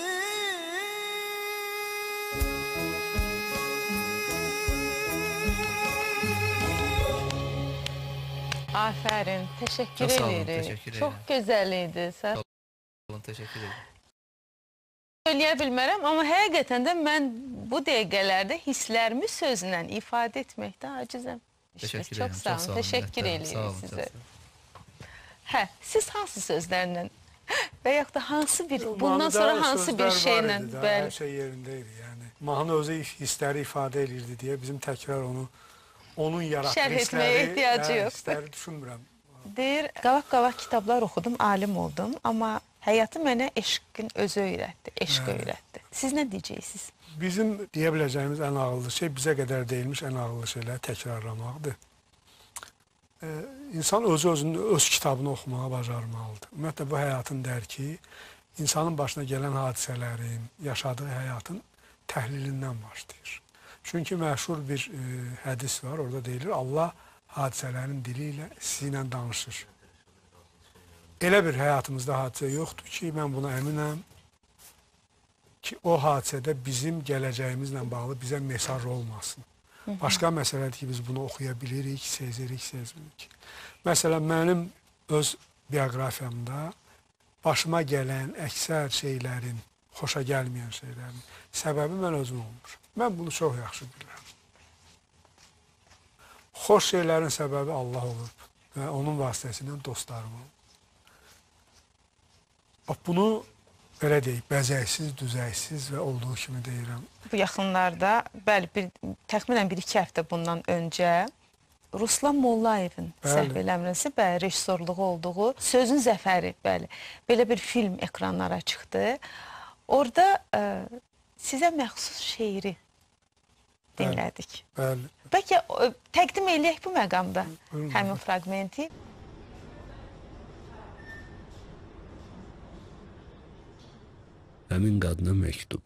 Aferin. Teşekkür Çok sağ olun, ederim. teşekkür Çok ederim. güzeliydi. Sağ Sağ olun, teşekkür ederim. Söyləyə bilmərəm, amma həqiqətən də mən bu dəqiqələrdə hisslərimi sözlə ifadə etməkdə acizəm. İşte, Teşekkür çox ederim. sağ olun. Təşəkkür minnətdarım. Sağ olun, edirik çok sizə. sağ olun. Hə, siz hansı sözlərlə və yaxud da hansı bir, bundan Mahnıda sonra hansı bir sözlər var şeylə, idi da, bəli. Hər şey yerindeydi yani. Mahnı özü hissləri ifadə edirdi diye bizim tekrar onu onun yarattığı Şərh etməyə hissləri, ehtiyacı hə, yox. hissləri düşünmürəm. Deyir, qavaq-qavaq kitablar oxudum, alim oldum, amma həyatı mənə eşqin özü öyrətdi, eşq öyrətdi. Siz nə deyəcəksiniz? Bizim deyə biləcəyimiz ən ağıllı şey bizə qədər deyilmiş ən ağıllı şeyləri təkrarlamaqdır. Ee, insan özü özünün öz kitabını oxumağa bacarmalıdır. Ümumiyyətlə bu həyatın dərki insanın başına gələn hadisələrin, yaşadığı həyatın təhlilindən başlayır. Çünki məşhur bir e, hədis var, orada deyilir Allah hadisələrin dili ilə sizinlə danışır. Elə bir həyatımızda hadisə yoxdur ki, mən buna əminəm ki, o hadisədə bizim gələcəyimizlə bağlı bizə mesaj olmasın. Başqa məsələdir ki, biz bunu oxuya bilirik, sezirik, sezmirik. Məsələn, mənim öz bioqrafiyamda başıma gələn əksər şeylərin, xoşa gəlməyən şeylərin səbəbi mən özüm olmuşum. Mən bunu çox yaxşı bilirəm. Xoş şeylərin səbəbi Allah olub və onun vasitəsilə dostlarım olub. Bunu belə deyək, bəzəksiz, düzəksiz və olduğu kimi deyirəm. Bu yaxınlarda, bəli, bir, təxminən bir-iki həftə bundan öncə Ruslan Mollayevin səhv eləmirəmsə, bəli, rejissorluğu olduğu Sözün Zəfəri, bəli, belə bir film ekranlara çıxdı. Orada ə, sizə məxsus şeiri dinlədik. Bəli. Bəlkə ə, təqdim eləyək bu məqamda həmin fraqmenti. Həmin qadına məktub.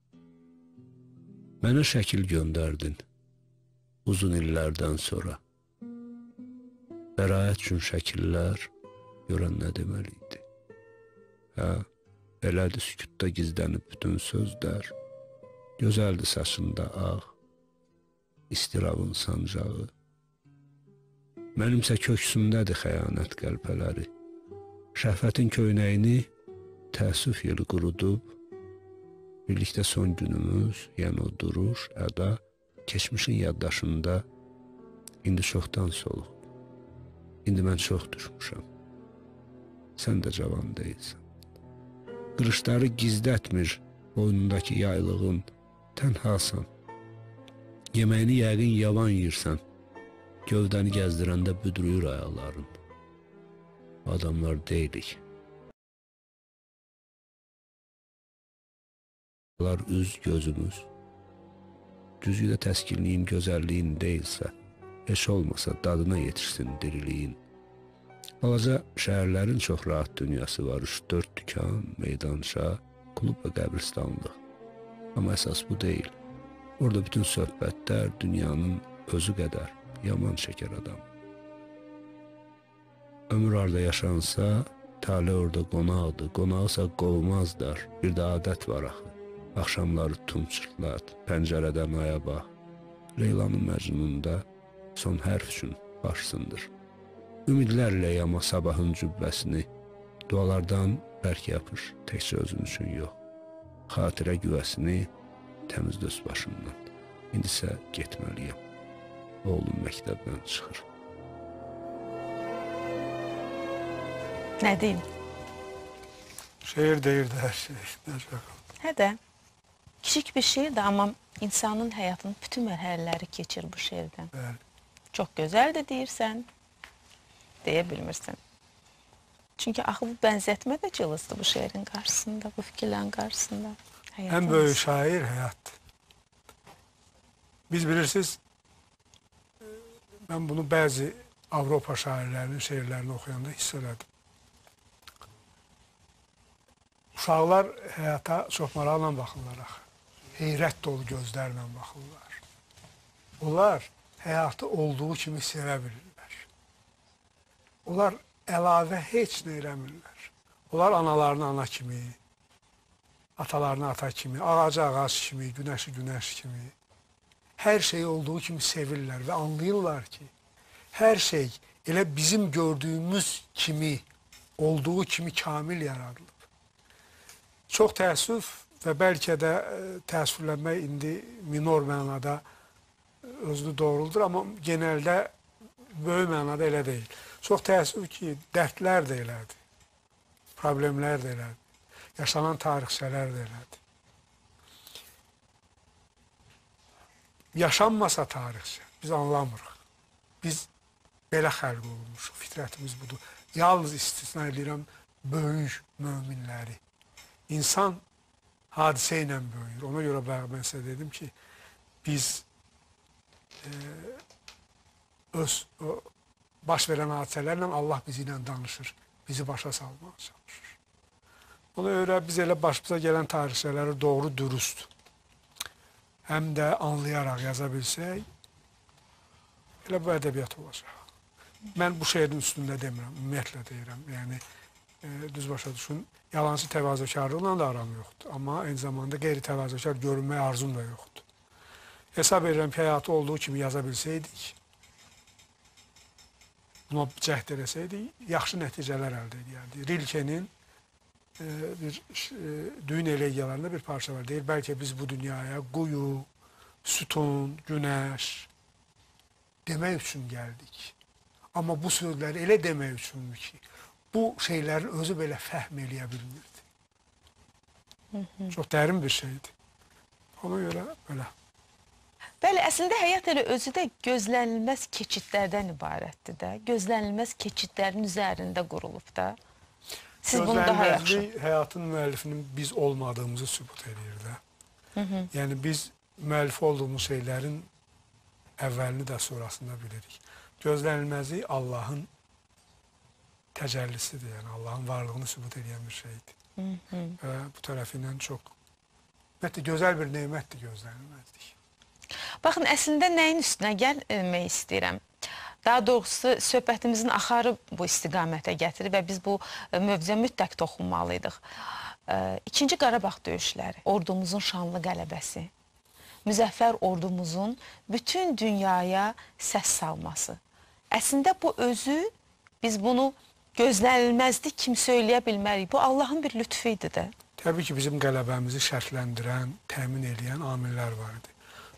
Mənə şəkil göndərdin uzun illərdən sonra. Bəraət üçün şəkillər görən nə deməli idi? Hə, belədir sükutda gizlənib bütün sözlər. Gözəldir saçında ağ, istirabın sancağı. Mənimsə köksümdədir xəyanət qəlpələri. Şəhvətin köynəyini təəssüf yeli qurudub, birlikdə son günümüz, yəni o duruş, əda, keçmişin yaddaşında indi çoxdan soluq. İndi mən çox düşmüşəm. Sən də cavan deyilsən. Qırışları gizlətmir boynundakı yaylığın, tənhasan. Yeməyini yəqin yavan yirsən, gövdəni gəzdirəndə büdrüyür ayaqların. Adamlar deyilik. Üz gözümüz. Güzgüdə təskinliyin, gözəlliyin deyilsə, heç olmasa dadına yetişsin diriliyin. Balaca şəhərlərin çox rahat dünyası var. Üç dörd dükan, meydança, klub və qəbristanlıq. Amma əsas bu deyil. Orada bütün söhbətlər dünyanın özü qədər yaman çəkər adam. Ömür orada yaşansa, tale orada qonaqdır. Qonaqsa qovmazlar. Bir də adət var axı. Axşamları tumçırtlat, pəncərədən aya bax. Leylanın Məcnununda son hərf üçün baş sındır. Ümidlərlə yama sabahın cübbəsini, dualardan bərk yapış, təkcə özün üçün yox. Xatirə güvəsini təmiz döz başından. İndi isə getməliyəm. Oğlum məktəbdən çıxır. Nə deyim? Şeir deyirdi hər şey. Necə bakalım. Hə də, kiçik bir şeirdir, amma insanın həyatının bütün mərhələləri keçir bu şeirdən. Bəli. Çox gözəldir deyirsən, deyə bilmirsən. Çünki axı bu bənzətmə də cılızdır bu şeirin qarşısında, bu fikirlərin qarşısında. Ən böyük şair həyatdır. Biz bilirsiniz, mən bunu bəzi Avropa şairlərinin şeirlərini oxuyanda hiss elədim. Uşaqlar həyata çox maraqla baxırlar axı. Heyrət dolu gözlərlə baxırlar. Onlar həyatı olduğu kimi sevə bilirlər. Onlar əlavə heç nə eləmirlər. Onlar analarını ana kimi, atalarını ata kimi, ağacı ağac kimi, günəşi günəş kimi, hər şeyi olduğu kimi sevirlər və anlayırlar ki, hər şey elə bizim gördüyümüz kimi, olduğu kimi kamil yaradılıb. Çox təəssüf və bəlkə də təəssüflənmək indi minor mənada özünü doğruldur, amma genəldə böyük mənada elə deyil. Çox təəssüf ki, dərdlər də elədir, problemlər də elədir, yaşanan tarixçələr də elədir. Yaşanmasa tarixçə, biz anlamırıq. Biz belə xəlq olunmuş, fitrətimiz budur. Yalnız istisna edirəm böyük möminləri. İnsan hadisə ilə böyür. Ona görə mən sizə dedim ki, biz e, öz o, baş verən hadisələrlə Allah bizi ilə danışır, bizi başa salmağa çalışır. Ona görə biz elə başımıza gələn tarixçələri doğru, dürüst, həm də anlayaraq yaza bilsək, elə bu ədəbiyyat olacaq. Mən bu şeirin üstündə demirəm, ümumiyyətlə deyirəm. Yəni, e, düz başa düşün, yalancı təvazökarlıqla da aram yoxdur. Amma eyni zamanda qeyri-təvazökar görünmək arzum da yoxdur. Hesab edirəm ki, həyatı olduğu kimi yaza bilsəydik, buna cəhd eləsəydik, yaxşı nəticələr əldə edərdik. Rilkenin e, bir e, düyün elegiyalarında bir parça var. Deyir, bəlkə biz bu dünyaya quyu, sütun, günəş demək üçün gəldik. Amma bu sözləri elə demək üçündür ki, bu şeylərin özü belə fəhm eləyə bilmirdi. Hı -hı. Çox dərin bir şeydir. Ona görə belə. Bəli, əslində həyat elə özü də gözlənilməz keçidlərdən ibarətdir də. Gözlənilməz keçidlərin üzərində qurulub da. Siz bunu daha yaxşı. Gözlənilməzlik həyatın müəllifinin biz olmadığımızı sübut edir də. Hı -hı. Yəni biz müəllif olduğumuz şeylərin əvvəlini də sonrasında bilirik. Gözlənilməzlik Allahın təcəllisidir, yəni Allahın varlığını sübut edən bir şeydir. Hı -hı. Və bu tərəfindən çox mətti, gözəl bir neymətdir gözlənilməzlik. Baxın, əslində nəyin üstünə gəlmək istəyirəm. Daha doğrusu söhbətimizin axarı bu istiqamətə gətirir və biz bu mövzuya mütləq toxunmalıydıq. İkinci Qarabağ döyüşləri, ordumuzun şanlı qələbəsi, müzəffər ordumuzun bütün dünyaya səs salması. Əslində bu özü, biz bunu gözlənilməzlik kimi söyləyə bilmərik. Bu Allahın bir lütfu idi də. Təbii ki, bizim qələbəmizi şərtləndirən, təmin edən amillər var idi.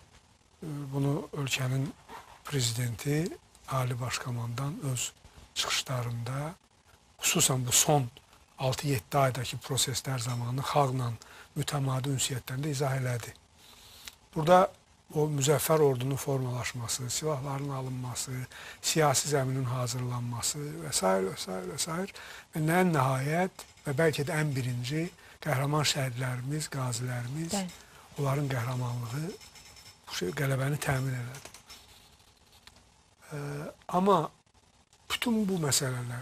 Bunu ölkənin prezidenti, Ali Başkomandan öz çıxışlarında, xüsusən bu son altı yeddi aydakı proseslər zamanı xalqla mütəmadi ünsiyyətlərində izah elədi. Burada o müzəffər ordunun formalaşması, silahların alınması, siyasi zəminin hazırlanması və s. və s. və s. və ən nəhayət və bəlkə də ən birinci qəhrəman şəhidlərimiz, qazilərimiz, Bəli. onların qəhrəmanlığı bu şey, qələbəni təmin elədi. Ee, amma bütün bu məsələlər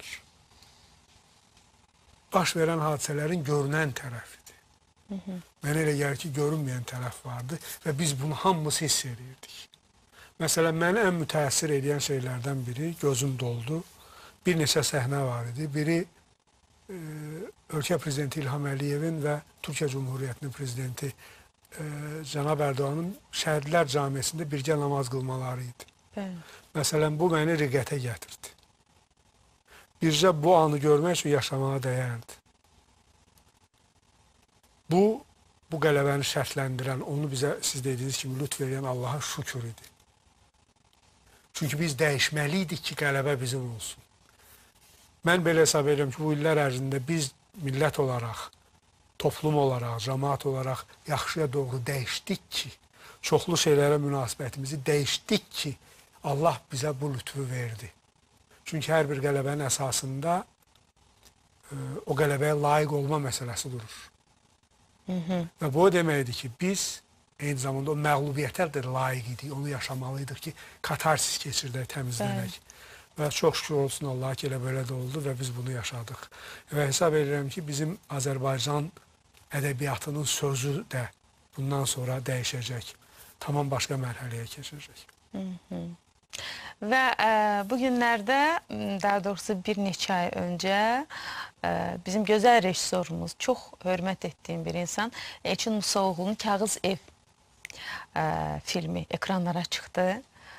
baş verən hadisələrin görünən tərəfidir. Hı -hı. Mənə elə gəlir ki, görünməyən tərəf vardı və biz bunu hamımız hiss edirdik. Məsələn, məni ən mütəəssir edən şeylərdən biri, gözüm doldu, bir neçə səhnə var idi. Biri, e, ölkə prezidenti İlham Əliyevin və Türkiyə Cumhuriyyətinin prezidenti e, Cənab Ərdoğanın Şəhidlər Camiəsində birgə namaz qılmaları idi. Bəli. Məsələn, bu məni riqətə gətirdi. Bircə bu anı görmək üçün yaşamağa dəyərdi. Bu, bu qələbəni şərtləndirən, onu bizə, siz dediyiniz kimi, lütf edən Allaha şükür idi. Çünki biz dəyişməliydik ki, qələbə bizim olsun. Mən belə hesab edirəm ki, bu illər ərzində biz millət olaraq, toplum olaraq, cəmaat olaraq yaxşıya doğru dəyişdik ki, çoxlu şeylərə münasibətimizi dəyişdik ki, Allah bizə bu lütfu verdi. Çünki hər bir qələbənin əsasında e, o qələbəyə layiq olma məsələsi durur. Hı -hı. Və bu o deməkdir ki, biz eyni zamanda o məğlubiyyətə də layiq idik, onu yaşamalıydıq ki, katarsis keçirdək, təmizləmək. Və çox şükür olsun Allah ki, elə belə də oldu və biz bunu yaşadıq. Və hesab edirəm ki, bizim Azərbaycan ədəbiyyatının sözü də bundan sonra dəyişəcək. Tamam başqa mərhələyə keçəcək. Hı -hı. Və e, bu günlərdə, daha doğrusu bir neçə ay öncə e, bizim gözəl rejissorumuz, çox hörmət etdiyim bir insan, Elçin Musaoğlu'nun Kağız Ev e, filmi ekranlara çıxdı.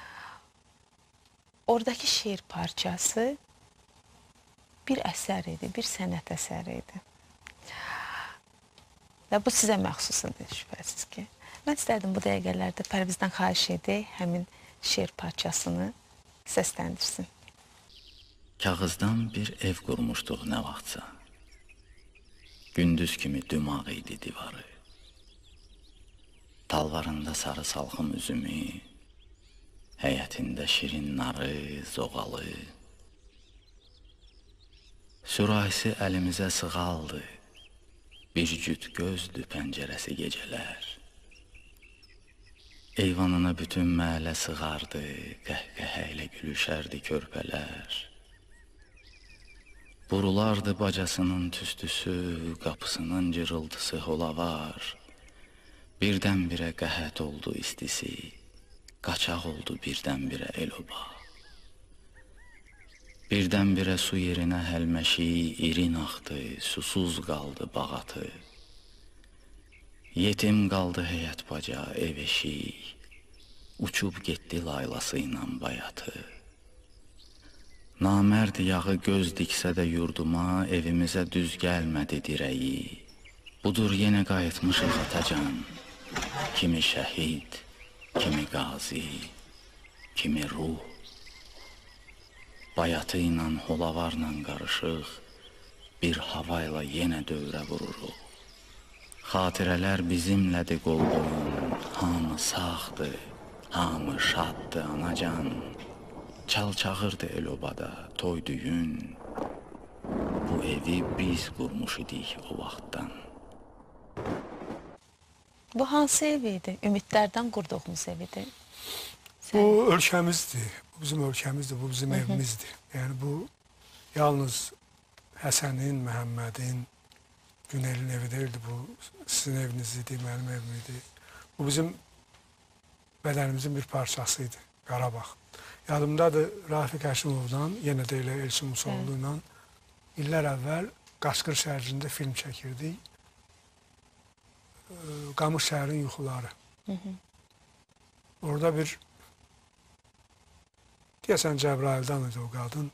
Oradakı şiir parçası bir əsər idi, bir sənət əsəri idi. Və bu sizə məxsusdur, şübhəsiz ki. Mən istərdim bu dəqiqələrdə Pərvizdən xahiş edək, həmin şiir parçasını səsləndirsin. Kağızdan bir ev qurmuşduq nə vaxtsa. Gündüz kimi dümağ idi divarı. Dalvarında sarı salxım üzümü, həyətində şirin narı, zoğalı. Sürahisi əlimizə sığaldı, bir cüt gözdü pəncərəsi gecələr. Eyvanına bütün məhəllə sığardı, qəhqəhə ilə gülüşərdi körpələr. Burulardı bacasının tüstüsü, qapısının cırıltısı holavar. Birdən-birə qəhət oldu istisi, qaçaq oldu birdən-birə el-oba. Birdən-birə su yerinə həlməşi, irin axdı, susuz qaldı bağatı. Yetim qaldı həyət baca, ev eşik, uçub getdi laylası ilə bayatı. Namərd yağı göz diksə də yurduma, evimizə düz gəlmədi dirəyi. Budur yenə qayıtmışıq atacan, kimi şəhid, kimi qazi, kimi ruh. Bayatı ilə holavarla qarışıq, bir havayla yenə dövrə vururuq. Xatirələr bizimlədir qol-boyun, hamı sağdır, hamı şaddır anacan. Çal çağırdı el-obada, toy düyün. Bu evi biz qurmuş idik o vaxtdan. Bu hansı ev idi? Ümidlərdən qurduğumuz ev idi. Bu ölkəmizdir, bu bizim ölkəmizdir, bu bizim evimizdir. Yəni bu yalnız Həsənin, Məhəmmədin, Günelin evi deyildi, bu sizin eviniz idi, mənim evim idi. Bu bizim bədənimizin bir parçasıydı, Qarabağ. Yadımdadır, Rafiq Həşimovdan, yenə də elə Elçin Musoğlu ilə illər əvvəl Qaçqır şəhərində film çəkirdik. Qamış şəhərin yuxuları. Hı -hı. Orada bir, deyəsən Cəbraildən idi o qadın.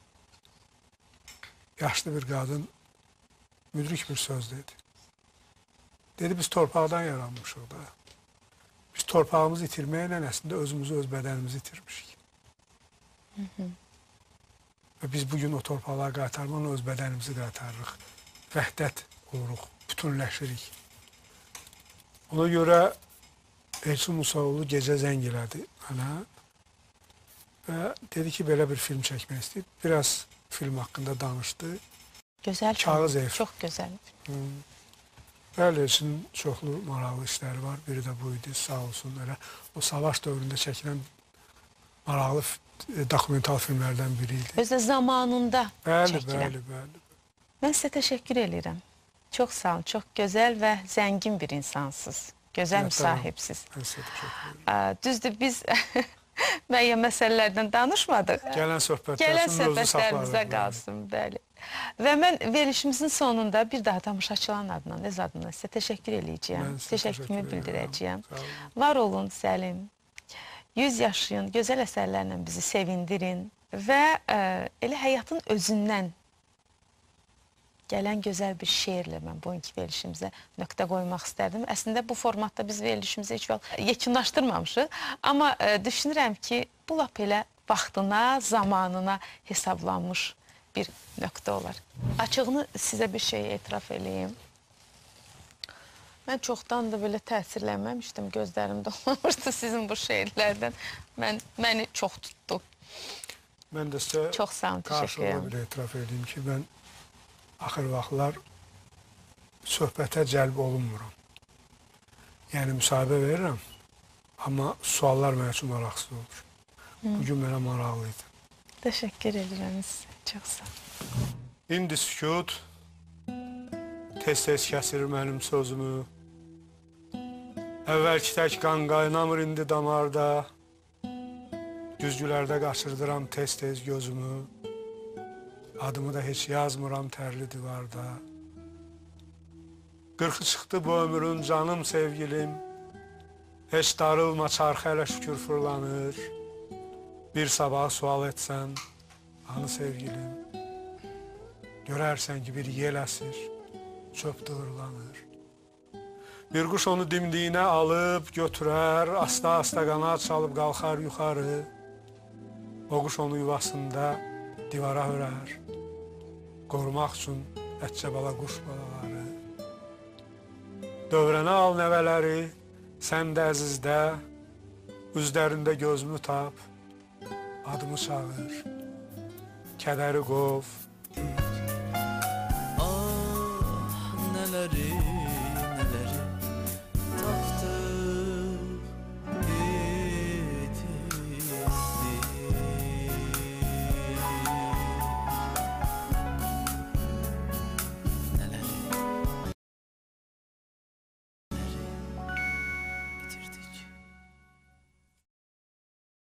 Yaşlı bir qadın, müdrik bir söz dedi. Dedi, biz torpaqdan yaranmışıq da. Biz torpağımızı itirməklə əslində özümüzü, öz bədənimizi itirmişik. Hı -hı. Və biz bugün o torpaqları qaytarmaqla öz bədənimizi qaytarırıq. Vəhdət oluruq, bütünləşirik. Ona görə Elçin Musoğlu gecə zəng elədi mənə və dedi ki, belə bir film çəkmək istəyib. Biraz film haqqında danışdı. Gözəl Kağız film, ev. çox gözəl. Hmm. Bəli, Elçinin çoxlu maraqlı işləri var. Biri də bu idi, sağ olsun. Elə o savaş dövründə çəkilən maraqlı dokumental filmlərdən biri idi. Özdə zamanında Bəli, çəkilən. bəli, bəli. Mən sizə təşəkkür edirəm. Çox sağ olun, çox gözəl və zəngin bir insansınız. Gözəl müsahibsiz. Mən sizə təşəkkür edirəm. Düzdür, biz müəyyən məsələlərdən danışmadıq. Gələn söhbətlər Gələn üçün mövzu söhbətlərimizə saxlarıq. qalsın, bəli. Və mən verilişimizin sonunda bir daha tamaşaçıların adına, öz adına sizə təşəkkür eləyəcəyəm. Mən sizə Təşəkkürümü təşəkkür bildirəcəyəm. edirəm. Sağ olun. Var olun Səlim. Yüz yaşayın, gözəl əsərlərlə bizi sevindirin və ə, elə həyatın özündən gələn gözəl bir şeirlə mən bugünkü verilişimizə nöqtə qoymaq istərdim. Əslində bu formatda biz verilişimizi heç vaxt yekunlaşdırmamışıq. Amma ə, düşünürəm ki, bu lap elə vaxtına, zamanına hesablanmış bir nöqtə olar. Açığını sizə bir şey etiraf eləyim. Mən çoxdan da belə təsirlənməmişdim, gözlərim dolmamışdı sizin bu şeirlərdən. Mən, məni çox tutdu. Mən də sizə Çox sağ olun, təşəkkür qarşılıqlı edirəm. bir etiraf edeyim ki, mən axır vaxtlar söhbətə cəlb olunmuram. Yəni müsahibə verirəm, amma suallar mənə üçün maraqsız olur. Bugün mənə maraqlı idi. Təşəkkür edirəm sizə, çox sağ olun. İndi sükut tez-tez kəsir mənim sözümü. Əvvəlki tək qan qaynamır indi damarda. Güzgülərdə qaçırdıram tez-tez gözümü. Adımı da heç yazmıram tərli divarda. Qırxı çıxdı bu ömrün canım sevgilim. Heç darılma çarxı hələ şükür fırlanır. Bir sabah sual etsən, hanı sevgilim? Görərsən ki bir yel əsir, çöp dığırlanır. Bir quş onu dimdiyinə alıb götürər, asta-asta qanad çalıb qalxar yuxarı. O quş onu yuvasında divara hörər, qorumaq üçün bətcə bala quş balaları. Dövrənə al nəvələri, sən də əzizdə, üzlərində gözümü tap, adımı çağır, kədəri qov. Ah neleri